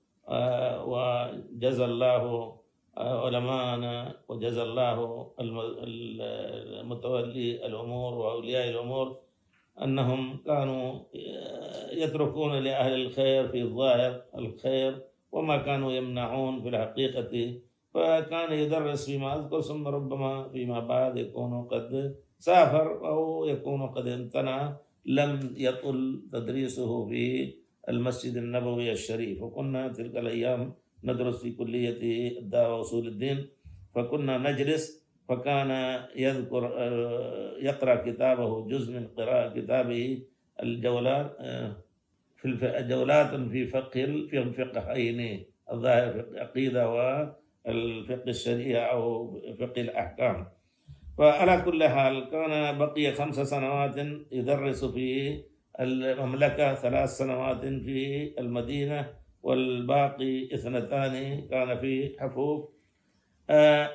وجزى الله علماءنا وجزى الله المتولي الأمور وأولياء الأمور أنهم كانوا يتركون لأهل الخير في الظاهر الخير، وما كانوا يمنعون في الحقيقة. فكان يدرس فيما أذكر، ثم ربما فيما بعد يكون قد سافر أو يكون قد امتنع، لم يطل تدريسه في المسجد النبوي الشريف. وكنا تلك الأيام ندرس في كلية الدعوة وأصول الدين، فكنا نجلس، فكان يذكر يقرأ كتابه، جزء من قراءة كتابه الجولات في الجولات في فقه في الفقهين الظاهر، في العقيدة والفقه الشريعة أو فقه الأحكام. فعلى كل حال كان بقي خمس سنوات يدرس في المملكة، ثلاث سنوات في المدينة، والباقي اثنتان كان في حفوف. آه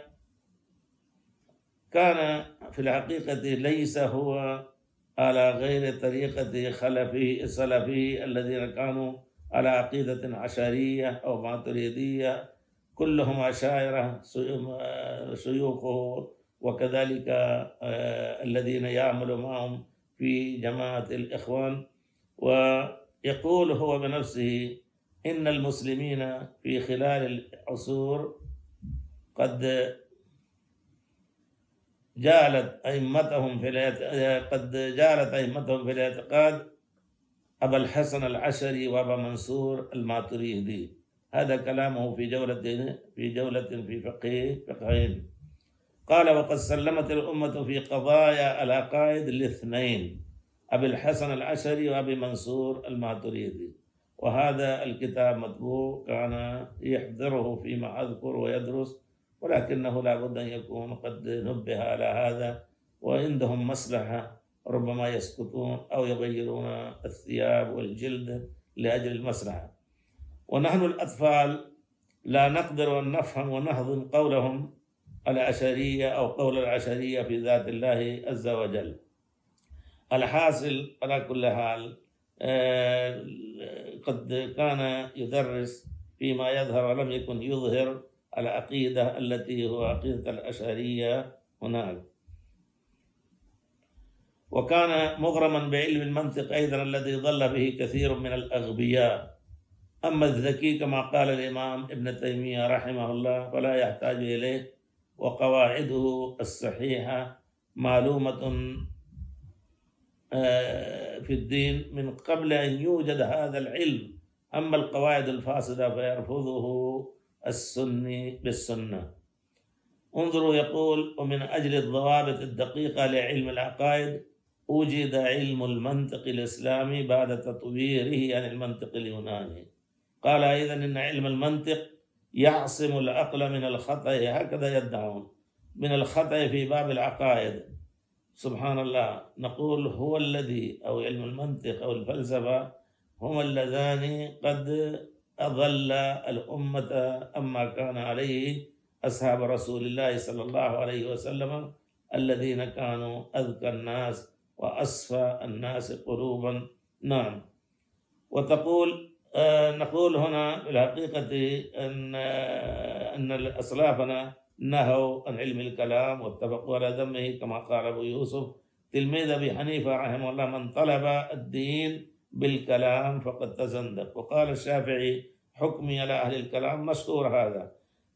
كان في الحقيقة ليس هو على غير طريقة خلفه سلفه الذين كانوا على عقيدة عشرية أو ماتريدية، كلهم عشائرة شيوخه، وكذلك الذين يعملوا معهم في جماعة الإخوان. ويقول هو بنفسه إن المسلمين في خلال العصور قد جعلت أئمتهم في قد جعلت أئمتهم في الاعتقاد أبا الحسن العشري وأبا منصور الماتريدي. هذا كلامه في جولة في جولة في فقه فقهين. قال: وقد سلمت الأمة في قضايا العقائد الاثنين، أبي الحسن العشري وأبي منصور الماتريدي. وهذا الكتاب مطبوع، كان يحضره فيما أذكر ويدرس، ولكنه لا بد أن يكون قد نبه على هذا، وعندهم مصلحة ربما يسكتون أو يغيرون الثياب والجلد لأجل المصلحة. ونحن الأطفال لا نقدر أن نفهم ونهضم قولهم العشرية أو قول العشرية في ذات الله عز وجل. الحاصل على كل حال قد كان يدرس فيما يظهر ولم يكن يظهر العقيدة التي هو عقيدة الأشعرية هناك. وكان مغرما بعلم المنطق أيضا الذي ضل به كثير من الأغبياء. أما الذكي كما قال الإمام ابن تيمية رحمه الله فلا يحتاج إليه، وقواعده الصحيحة معلومة في الدين من قبل أن يوجد هذا العلم. أما القواعد الفاسدة فيرفضه السني بالسنة. انظروا، يقول: ومن أجل الضوابط الدقيقة لعلم العقائد وجد علم المنطق الإسلامي بعد تطويره عن المنطق اليوناني. قال أيضا إن علم المنطق يعصم العقل من الخطأ، هكذا يدعون، من الخطأ في باب العقائد. سبحان الله. نقول هو الذي أو علم المنطق أو الفلسفة هما اللذان قد أضل الأمة أما كان عليه أصحاب رسول الله صلى الله عليه وسلم، الذين كانوا أذكى الناس وأصفى الناس قلوبا. نعم. وتقول آه نقول هنا بالحقيقة أن آه أن أسلافنا نهوا عن علم الكلام واتفقوا على ذمه، كما قال أبو يوسف تلميذ أبي حنيفة رحمه الله: من طلب الدين بالكلام فقد تزندق. وقال الشافعي: حكمي على أهل الكلام، مشهور هذا.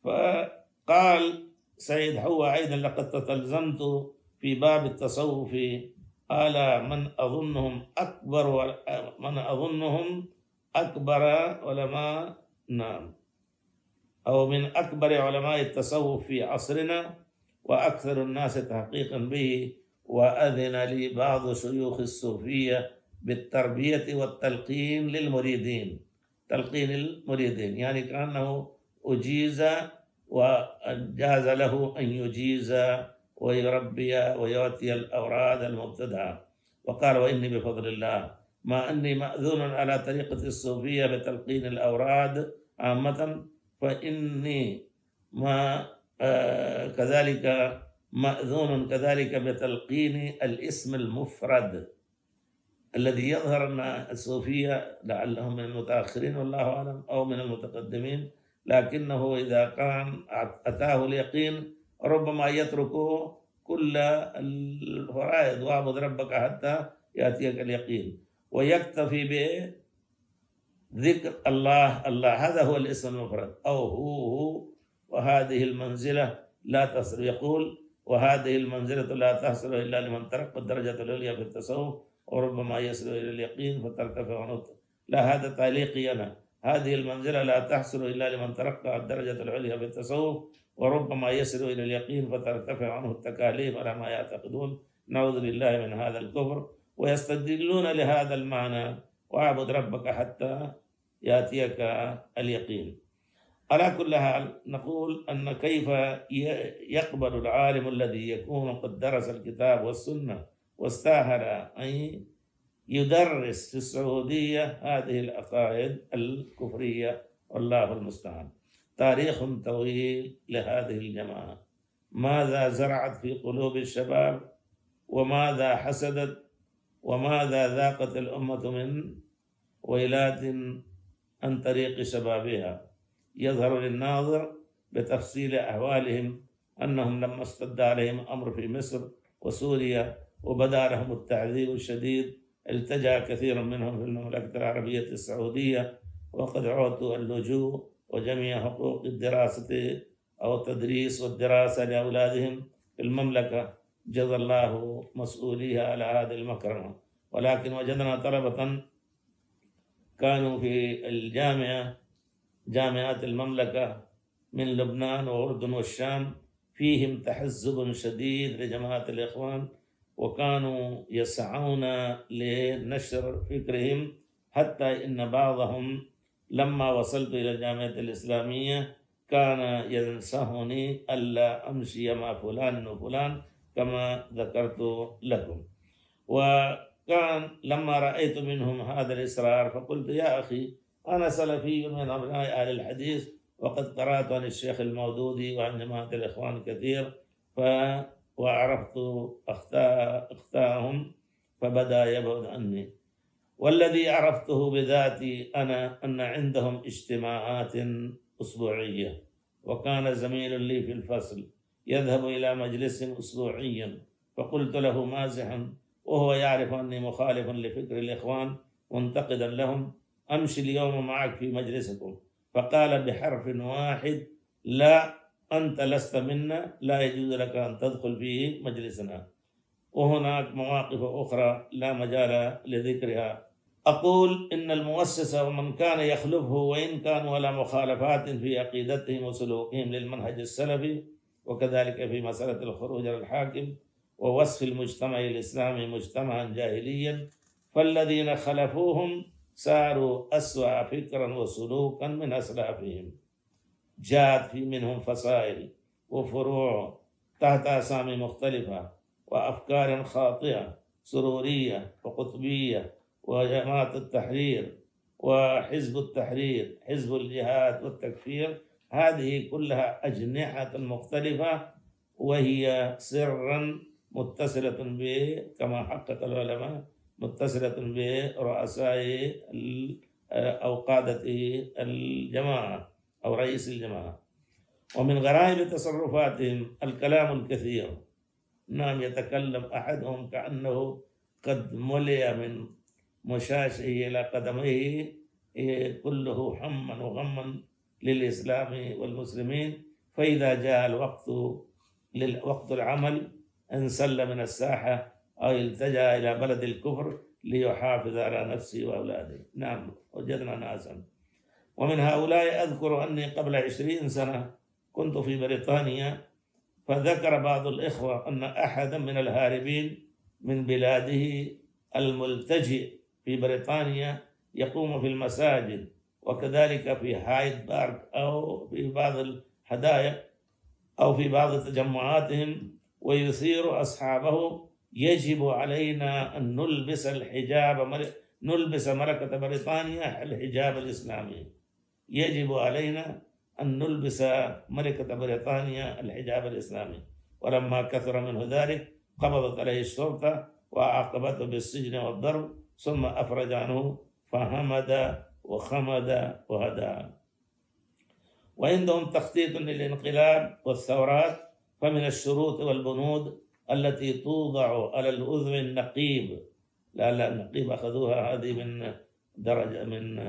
فقال سيد حوى أيضا: لقد تلزمت في باب التصوف على من أظنهم أكبر من أظنهم أكبر علماء نعم أو من أكبر علماء التصوف في عصرنا وأكثر الناس تحقيقا به، وأذن لي بعض شيوخ الصوفية بالتربية والتلقين للمريدين. تلقين المريدين يعني كأنه أجيز وجاز له أن يجيز ويربي ويؤتي الأوراد المبتدعة. وقال: وإني بفضل الله ما أني مأذون على طريقة الصوفية بتلقين الأوراد عامة، فإني ما آه كذلك مأذون كذلك بتلقين الاسم المفرد الذي يظهر أن الصوفية لعلهم من المتأخرين والله أعلم أو من المتقدمين، لكنه إذا كان أتاه اليقين ربما يتركه كل الفرائض، واعبد ربك حتى يأتيك اليقين، ويكتفي بذكر الله الله. هذا هو الاسم المفرد، أو هو هو. وهذه المنزلة لا تصل، يقول: وهذه المنزلة لا تحصل إلا لمن ترقى الدرجة العليا في التصوف، وربما يصل إلى اليقين فترتفع عنه. لا، هذا تعليقي أنا. هذه المنزلة لا تحصل إلا لمن ترقى الدرجة العليا في التصوف، وربما يصل إلى اليقين فترتفع عنه التكاليف على ما يعتقدون. نعوذ بالله من هذا الكفر. ويستدلون لهذا المعنى: واعبد ربك حتى يأتيك اليقين. على كل حال نقول أن كيف يقبل العالم الذي يكون قد درس الكتاب والسنة واستاهل أن يدرس في السعودية هذه العقائد الكفرية، والله المستعان. تاريخ طويل لهذه الجماعة، ماذا زرعت في قلوب الشباب، وماذا حسدت، وماذا ذاقت الأمة من ويلات عن طريق شبابها. يظهر للناظر بتفصيل أحوالهم أنهم لما اشتد عليهم الأمر في مصر وسوريا وبدا لهم التعذيب الشديد، التجأ كثير منهم في المملكة العربية السعودية، وقد عودوا اللجوء وجميع حقوق الدراسة أو التدريس والدراسة لأولادهم في المملكة، جزى الله مسؤوليها على هذه المكرمة. ولكن وجدنا طلبة كانوا في الجامعة جامعات المملكة من لبنان والأردن والشام فيهم تحزب شديد لجماعة الإخوان، وكانوا يسعون لنشر فكرهم، حتى إن بعضهم لما وصلت إلى الجامعة الإسلامية كان ينصحني ألا أمشي مع فلان وفلان كما ذكرت لكم. وكان لما رأيت منهم هذا الإصرار فقلت يا أخي أنا سلفي من أبناء أهل الحديث، وقد قرأت عن الشيخ المودودي وعن جماعة الإخوان كثير، ف وعرفت أخطاءهم فبدأ يبعد عني. والذي عرفته بذاتي أنا أن عندهم اجتماعات أسبوعية، وكان زميل لي في الفصل يذهب إلى مجلس أسبوعيا، فقلت له مازحا وهو يعرف أني مخالف لفكر الإخوان منتقدا لهم: أمشي اليوم معك في مجلسكم. فقال بحرف واحد: لا، أنت لست منا، لا يجوز لك أن تدخل في مجلسنا. وهناك مواقف أخرى لا مجال لذكرها. أقول إن المؤسسة ومن كان يخلفه وإن كانوا على مخالفات في عقيدتهم وسلوكهم للمنهج السلفي، وكذلك في مسألة الخروج على الحاكم ووصف المجتمع الإسلامي مجتمعا جاهليا، فالذين خلفوهم صاروا أسوأ فكرا وسلوكا من أسلافهم. جاءت في منهم فصائل وفروع تحت أسامي مختلفة وأفكار خاطئة، سرورية وقطبية وجماعة التحرير وحزب التحرير، حزب الجهاد والتكفير. هذه كلها أجنحة مختلفة، وهي سرا متصلة ب كما حقق العلماء متصلة برؤساء أو قادة الجماعة أو رئيس الجماعة. ومن غرائب تصرفاتهم الكلام الكثير. نعم، يتكلم أحدهم كأنه قد ملئ من مشاشه إلى قدميه كله حما وغما للإسلام والمسلمين، فإذا جاء الوقت للوقت العمل انسل من الساحة أو التجأ إلى بلد الكفر ليحافظ على نفسه وأولاده. نعم، وجدنا ناسا. ومن هؤلاء أذكر أني قبل عشرين سنة كنت في بريطانيا، فذكر بعض الإخوة أن أحدا من الهاربين من بلاده الملتجئ في بريطانيا يقوم في المساجد وكذلك في هايد بارك أو في بعض الحدائق أو في بعض تجمعاتهم، ويثير أصحابه: يجب علينا أن نلبس الحجاب، نلبس ملكة بريطانيا الحجاب الإسلامي، يجب علينا أن نلبس ملكة بريطانيا الحجاب الإسلامي. ولما كثر منه ذلك قبضت عليه الشرطة وعاقبته بالسجن والضرب، ثم أفرج عنه فهمد وخمد وهدى. وعندهم تخطيط للانقلاب والثورات، فمن الشروط والبنود التي توضع على الأذن النقيب، لا لا النقيب أخذوها هذه من درجة من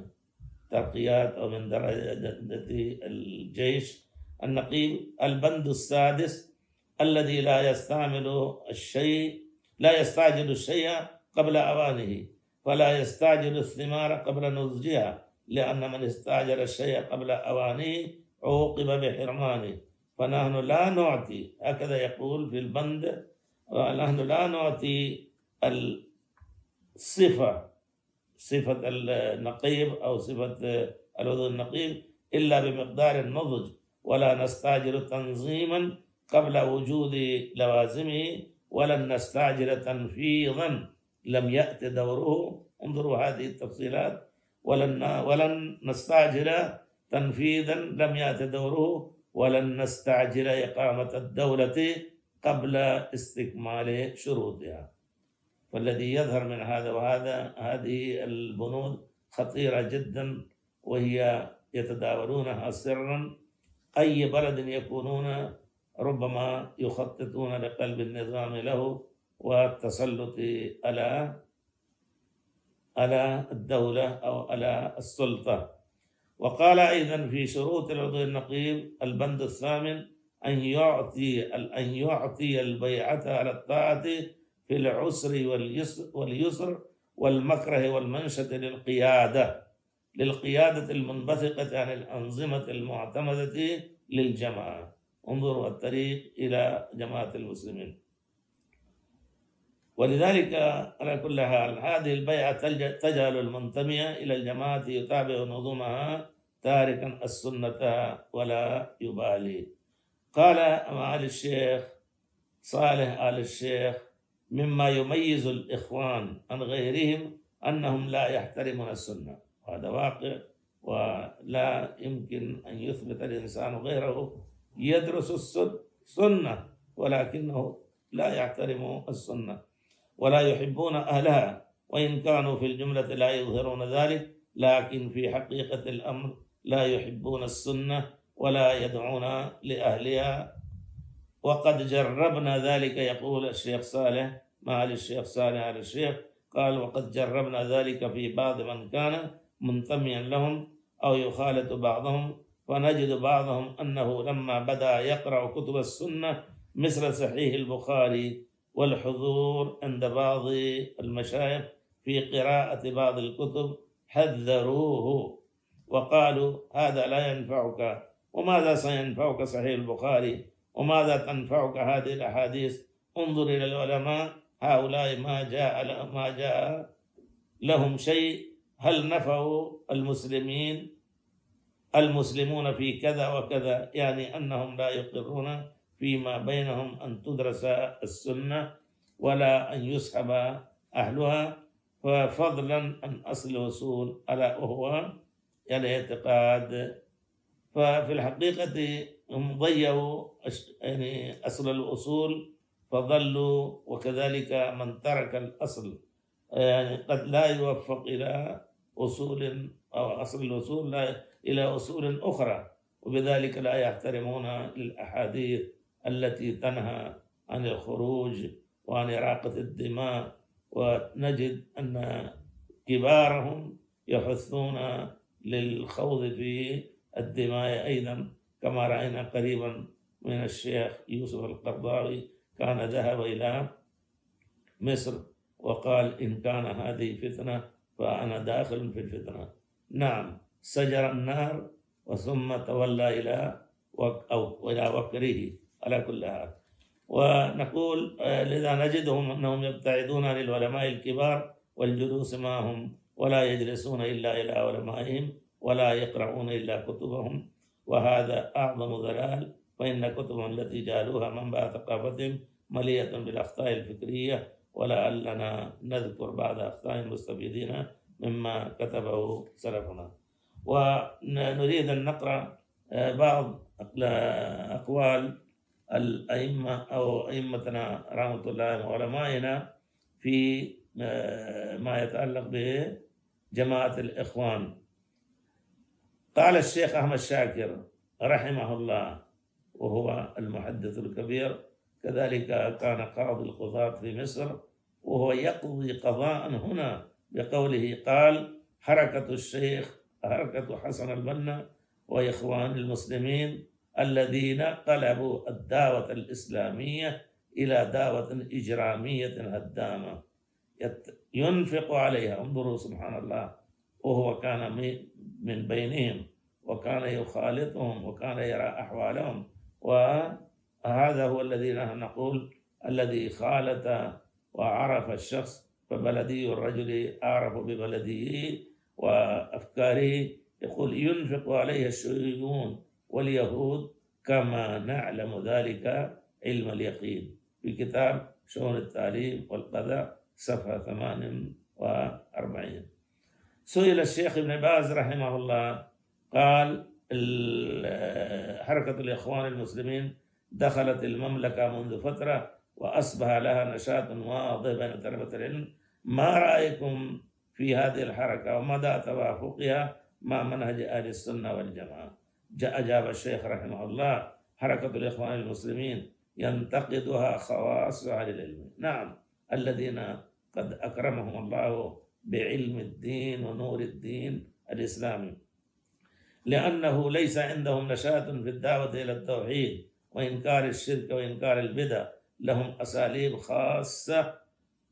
ترقيات أو من درجة الجيش. النقيب البند السادس الذي لا يستعمل الشيء لا يستعجل الشيء قبل أوانه، فلا يستعجل الثمار قبل نضجها، لأن من استعجل الشيء قبل أوانه عوقب بحرمانه. فنحن لا نعطي، هكذا يقول في البند، نحن لا نعطي الصفة صفة النقيب أو صفة العضو النقيب إلا بمقدار النضج، ولا نستعجل تنظيما قبل وجود لوازمه، ولن نستعجل تنفيذا لم يأت دوره. انظروا هذه التفصيلات. ولن ولن نستعجل تنفيذا لم يأت دوره، ولن نستعجل إقامة الدولة قبل استكمال شروطها. فالذي يظهر من هذا وهذا هذه البنود خطيرة جدا، وهي يتداولونها سرا. أي بلد يكونون ربما يخططون لقلب النظام له والتسلط على على الدولة أو على السلطة. وقال أيضا في شروط العضو النقيب البند الثامن أن يعطي أن يعطي البيعة على الطاعة في العسر واليسر, واليسر والمكره والمنشة للقيادة للقيادة المنبثقة عن الأنظمة المعتمدة للجماعة. انظروا الطريق إلى جماعة المسلمين. ولذلك على كل حال هذه البيعة تجعل المنتمي إلى الجماعة يتابع نظمها تاركا السنة ولا يبالي. قال معالي الشيخ صالح آل الشيخ: مما يميز الإخوان عن غيرهم أنهم لا يحترمون السنة، وهذا واقع، ولا يمكن أن يثبت الإنسان غيره يدرس السنة ولكنه لا يحترم السنة ولا يحبون أهلها، وإن كانوا في الجملة لا يظهرون ذلك، لكن في حقيقة الأمر لا يحبون السنة ولا يدعون لأهلها. وقد جربنا ذلك، يقول الشيخ صالح معالي الشيخ صالح آل الشيخ قال: وقد جربنا ذلك في بعض من كان منتميا لهم أو يخالط بعضهم، فنجد بعضهم أنه لما بدأ يقرأ كتب السنة مثل صحيح البخاري والحضور عند بعض المشايخ في قراءة بعض الكتب حذروه وقالوا: هذا لا ينفعك، وماذا سينفعك صحيح البخاري، وماذا تنفعك هذه الأحاديث؟ انظر إلى العلماء هؤلاء ما جاء ما جاء لهم شيء. هل نفعوا المسلمين المسلمون في كذا وكذا؟ يعني أنهم لا يقرون فيما بينهم أن تدرس السنة ولا أن يسحب أهلها، ففضلا عن أصل الوصول ألا وهو الاعتقاد. ففي الحقيقة هم ضيعوا يعني أصل الأصول فضلوا، وكذلك من ترك الأصل يعني قد لا يوفق إلى أصول أو أصل الأصول لا إلى أصول أخرى، وبذلك لا يحترمون الأحاديث التي تنهى عن الخروج وعن إراقة الدماء. ونجد أن كبارهم يحثون للخوض في الدماء أيضا، كما رأينا قريبا من الشيخ يوسف القرضاوي كان ذهب إلى مصر وقال: إن كان هذه فتنة فأنا داخل في الفتنة. نعم، سجر النار وثم تولى إلى وك أو إلى وكره على كل حال. ونقول لذا نجدهم أنهم يبتعدون عن العلماء الكبار والجلوس معهم، ولا يجلسون إلا إلى علمائهم، ولا يقرؤون إلا كتبهم، وهذا أعظم ضلال، فإن كتبهم التي جعلوها منبع ثقافتهم مليئة بالأخطاء الفكرية، ولعلنا نذكر بعض أخطاء المستفيدين مما كتبه سلفنا. ونريد أن نقرأ بعض أقوال الأئمة أو أئمتنا رحمة الله وعلمائنا في ما يتعلق بجماعة الإخوان. قال الشيخ أحمد شاكر رحمه الله، وهو المحدث الكبير، كذلك كان قاضي القضاة في مصر، وهو يقضي قضاء هنا بقوله: قال: حركة الشيخ حركة حسن البنا وإخوان المسلمين الذين قلبوا الدعوة الإسلامية إلى دعوة إجرامية هدامة ينفق عليها. انظروا سبحان الله، وهو كان من بينهم وكان يخالطهم وكان يرى أحوالهم، وهذا هو الذي نحن نقول: الذي خالط وعرف الشخص فبلدي الرجل أعرف ببلده وأفكاره يقول ينفق عليها الشيوعيون واليهود كما نعلم ذلك علم اليقين، في كتاب شؤون التعليم والقضاء صفحة ثمانية وأربعين. سئل الشيخ ابن باز رحمه الله قال حركة الإخوان المسلمين دخلت المملكة منذ فترة وأصبح لها نشاط واضح بين طلبة العلم، ما رأيكم في هذه الحركة ومدى توافقها مع منهج أهل السنة والجماعة؟ أجاب الشيخ رحمه الله حركة الإخوان المسلمين ينتقدها خواص أهل العلم، نعم، الذين قد أكرمهم الله بعلم الدين ونور الدين الإسلامي، لأنه ليس عندهم نشاط في الدعوة إلى التوحيد وإنكار الشرك وإنكار البدع، لهم أساليب خاصة.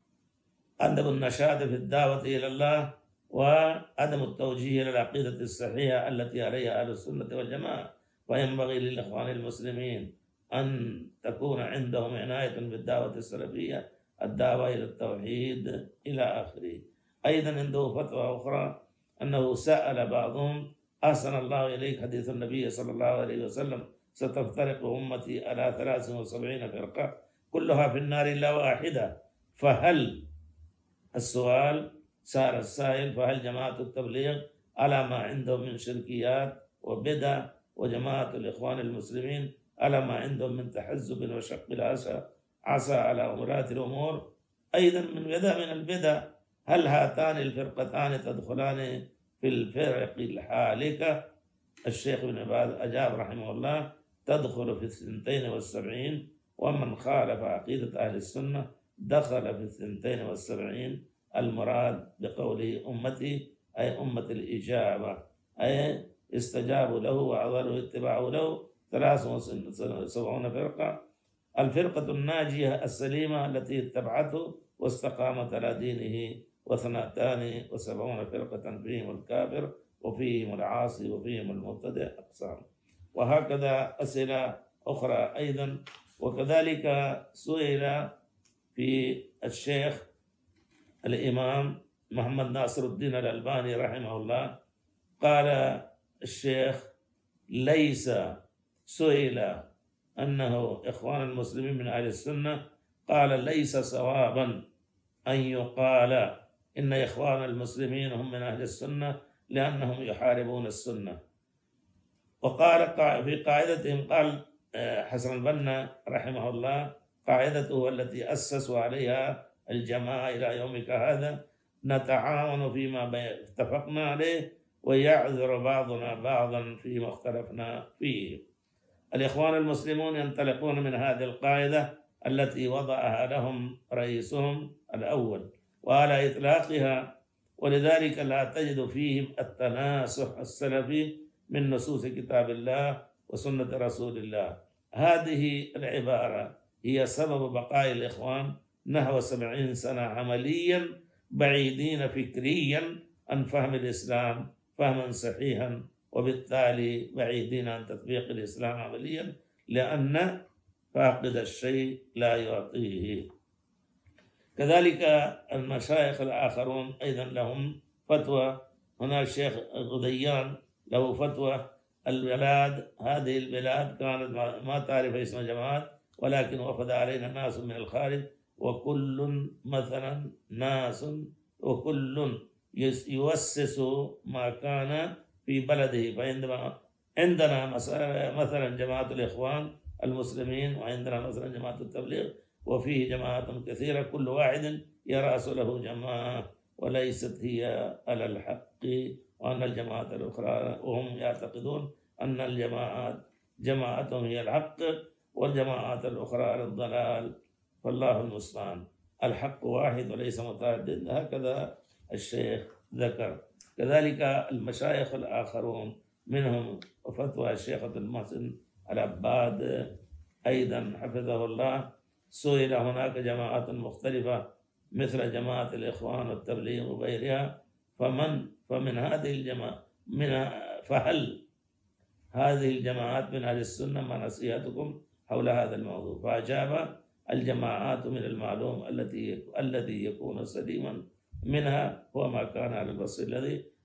عندهم النشاط في الدعوة إلى الله وعدم التوجيه إلى العقيدة الصحيحة التي عليها أهل السنة والجماعة، وينبغي للإخوان المسلمين أن تكون عندهم عناية بالدعوة السلفية، الدعوة إلى التوحيد إلى آخره. أيضا عنده فتوى أخرى أنه سأل بعضهم أحسن الله إليك حديث النبي صلى الله عليه وسلم ستفترق أمتي على ثلاث وسبعين فرقة كلها في النار إلا واحدة، فهل السؤال سأل السائل فهل جماعة التبليغ على ما عندهم من شركيات وبدع، وجماعة الإخوان المسلمين على ما عندهم من تحزب وشق العصا عصا على أمرات الأمور؟ أيضا من بدع من البدع، هل هاتان الفرقتان تدخلان في الفرق الحالكة؟ الشيخ ابن باز أجاب رحمه الله تدخل في الثنتين والسبعين، ومن خالف عقيدة أهل السنة دخل في الثنتين والسبعين، المراد بقوله أمتي أي أمة الإجابة، أي استجابوا له وعضلوا اتباعوا له ثلاث وسبعون فرقة. الفرقة الناجية السليمة التي اتبعته واستقامت على دينه، واثنتان وسبعون فرقة فيهم الكافر وفيهم العاصي وفيهم المبتدع أقسام. وهكذا أسئلة أخرى أيضا. وكذلك سئل في الشيخ الإمام محمد ناصر الدين الألباني رحمه الله، قال الشيخ ليس سئل أنه إخوان المسلمين من أهل السنة، قال ليس صوابا أن يقال إن إخوان المسلمين هم من أهل السنة لأنهم يحاربون السنة. وقال في قاعدتهم، قال حسن البنا رحمه الله قاعدته التي أسسوا عليها الجماعة إلى يومك هذا، نتعاون فيما اتفقنا عليه ويعذر بعضنا بعضا فيما اختلفنا فيه. الإخوان المسلمون ينطلقون من هذه القاعدة التي وضعها لهم رئيسهم الأول وعلى إطلاقها، ولذلك لا تجد فيهم التناسح السلفي من نصوص كتاب الله وسنة رسول الله. هذه العبارة هي سبب بقاء الإخوان نحو سبعين سنة عمليا بعيدين فكريا عن فهم الإسلام فهما صحيحا، وبالتالي بعيدين عن تطبيق الإسلام عمليا، لأن فاقد الشيء لا يعطيه. كذلك المشايخ الآخرون أيضا لهم فتوى. هنا الشيخ غديان له فتوى، البلاد هذه البلاد كانت ما تعرف اسم جماعات، ولكن وفد علينا ناس من الخارج، وكل مثلا ناس وكل يؤسس ما كان في بلده. فعندما عندنا مثلا جماعة الإخوان المسلمين، وعندنا مثلا جماعة التبليغ، وفيه جماعات كثيرة كل واحد يرأس له جماعة وليست هي على الحق، وأن الجماعات الأخرى وهم يعتقدون أن الجماعات جماعتهم هي الحق والجماعات الأخرى على الضلال، فالله المستعان. الحق واحد وليس متعدد، هكذا الشيخ ذكر. كذلك المشايخ الآخرون منهم فتوى الشيخ عبد المحسن العباد أيضا حفظه الله، سئل هناك جماعات مختلفة مثل جماعة الإخوان والتبليغ وغيرها، فمن فمن هذه الجماعة من فهل هذه الجماعات من أهل السنة؟ ما نصيحتكم حول هذا الموضوع؟ فأجاب الجماعات من المعلوم التي الذي يكون سليما منها هو ما كان على الوصف الذي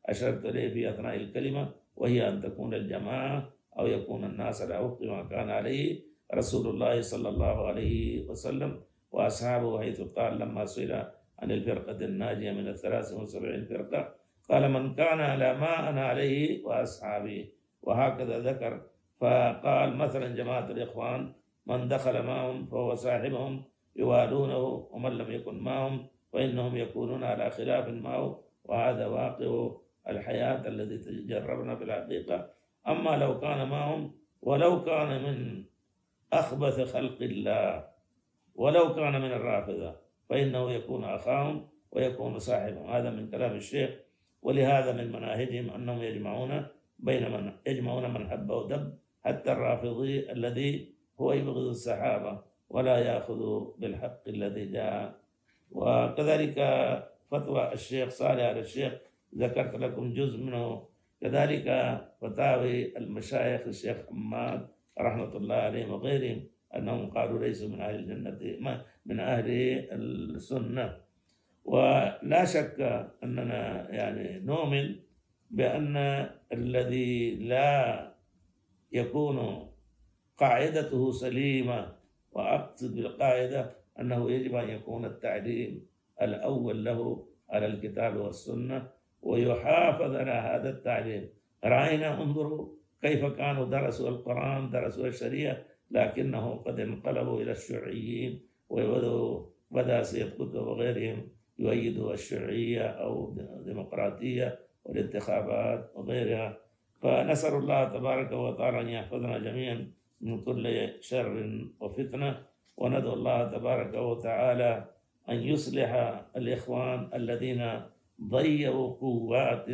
أشرت إليه في أثناء الكلمة، وهي أن تكون الجماعة أو يكون الناس على وفق ما كان عليه رسول الله صلى الله عليه وسلم وأصحابه، حيث قال لما سئل عن الفرقة الناجية من الثلاث وسبعين فرقة قال من كان على ما أنا عليه وأصحابي، وهكذا ذكر. فقال مثلا جماعة الإخوان من دخل معهم فهو صاحبهم يوالونه، ومن لم يكن معهم فإنهم يكونون على خلاف معه، وهذا واقع الحياة الذي تجربنا في الحقيقة. أما لو كان معهم ولو كان من أخبث خلق الله ولو كان من الرافضة فإنه يكون أخاهم ويكون صاحبهم. هذا من كلام الشيخ. ولهذا من مناهجهم أنهم يجمعون بين من يجمعون من حب ودب، حتى الرافضي الذي هو يبغض الصحابة ولا يأخذ بالحق الذي جاء. وكذلك فتوى الشيخ صالح على الشيخ ذكرت لكم جزء منه، كذلك فتاوي المشايخ الشيخ حماد رحمة الله عليهم وغيرهم أنهم قالوا ليسوا من أهل الجنة من أهل السنة. ولا شك أننا يعني نؤمن بأن الذي لا يكون قاعدته سليمة، وأقصد بالقاعدة أنه يجب أن يكون التعليم الأول له على الكتاب والسنة ويحافظ على هذا التعليم. رأينا انظروا كيف كانوا درسوا القرآن درسوا الشريعة، لكنهم قد انقلبوا إلى الشيوعيين، وبدأ سيد قطب وغيرهم يؤيدوا الشيوعية أو الديمقراطية والانتخابات وغيرها. فنسأل الله تبارك وتعالى أن يحفظنا جميعا من كل شر وفتنة، وندعو الله تبارك وتعالى أن يصلح الإخوان الذين ضيعوا قوات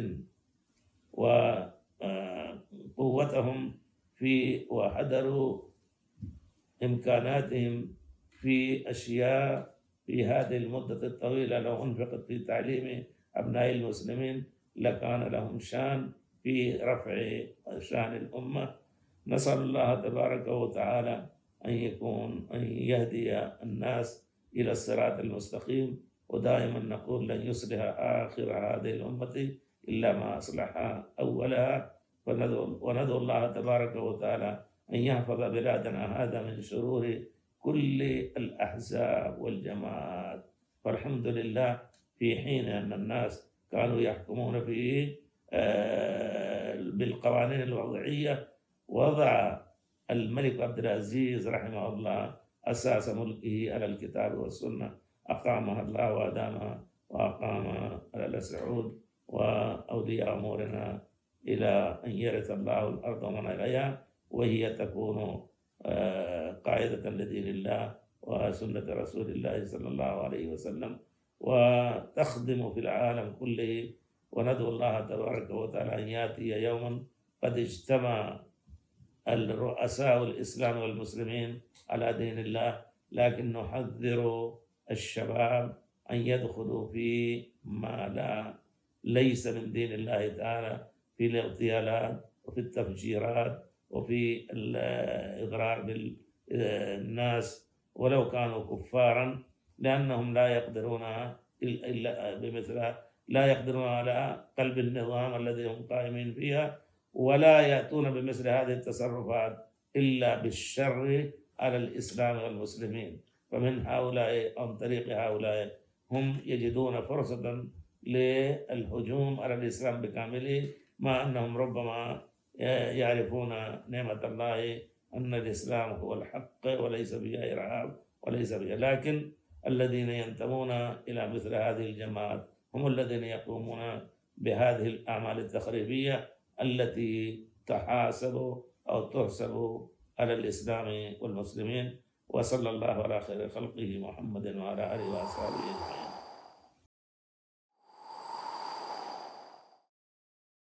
وقوتهم في وحضروا إمكاناتهم في أشياء في هذه المدة الطويلة. لو أنفقت في تعليم أبناء المسلمين لكان لهم شان في رفع شان الأمة. نسأل الله تبارك وتعالى أن يكون أن يهدي الناس إلى الصراط المستقيم، ودائما نقول لن يصلح آخر هذه الأمة إلا ما أصلح أولها. وندعو الله تبارك وتعالى أن يحفظ بلادنا هذا من شرور كل الأحزاب والجماعات. فالحمد لله في حين أن الناس كانوا يحكمون فيه بالقوانين الوضعية، وضع الملك عبد العزيز رحمه الله أساس ملكه على الكتاب والسنة، أقامها الله وأدامها، وأقام على سعود وأولياء أمورنا إلى أن يرث الله الأرض ومن عليها، وهي تكون قاعدة لدين الله وسنة رسول الله صلى الله عليه وسلم، وتخدم في العالم كله. وندعو الله تبارك وتعالى أن يأتي يوما قد اجتمع الرؤساء الإسلام والمسلمين على دين الله، لكن نحذر الشباب أن يدخلوا في ما لا ليس من دين الله تعالى، في الاغتيالات وفي التفجيرات وفي الإضرار بالناس ولو كانوا كفارا، لأنهم لا يقدرون إلا بمثل لا يقدرون على قلب النظام الذي هم قائمين فيها، ولا يأتون بمثل هذه التصرفات إلا بالشر على الإسلام والمسلمين. فمن هؤلاء عن طريق هؤلاء هم يجدون فرصة للهجوم على الإسلام بكامله، مع أنهم ربما يعرفون نعمة الله أن الإسلام هو الحق وليس به إرهاب وليس به. لكن الذين ينتمون إلى مثل هذه الجماعات هم الذين يقومون بهذه الأعمال التخريبية التي تحاسب أو تحسب على الإسلام والمسلمين. وصلى الله على خير خلقه محمد وعلى آله وأصحابه أجمعين.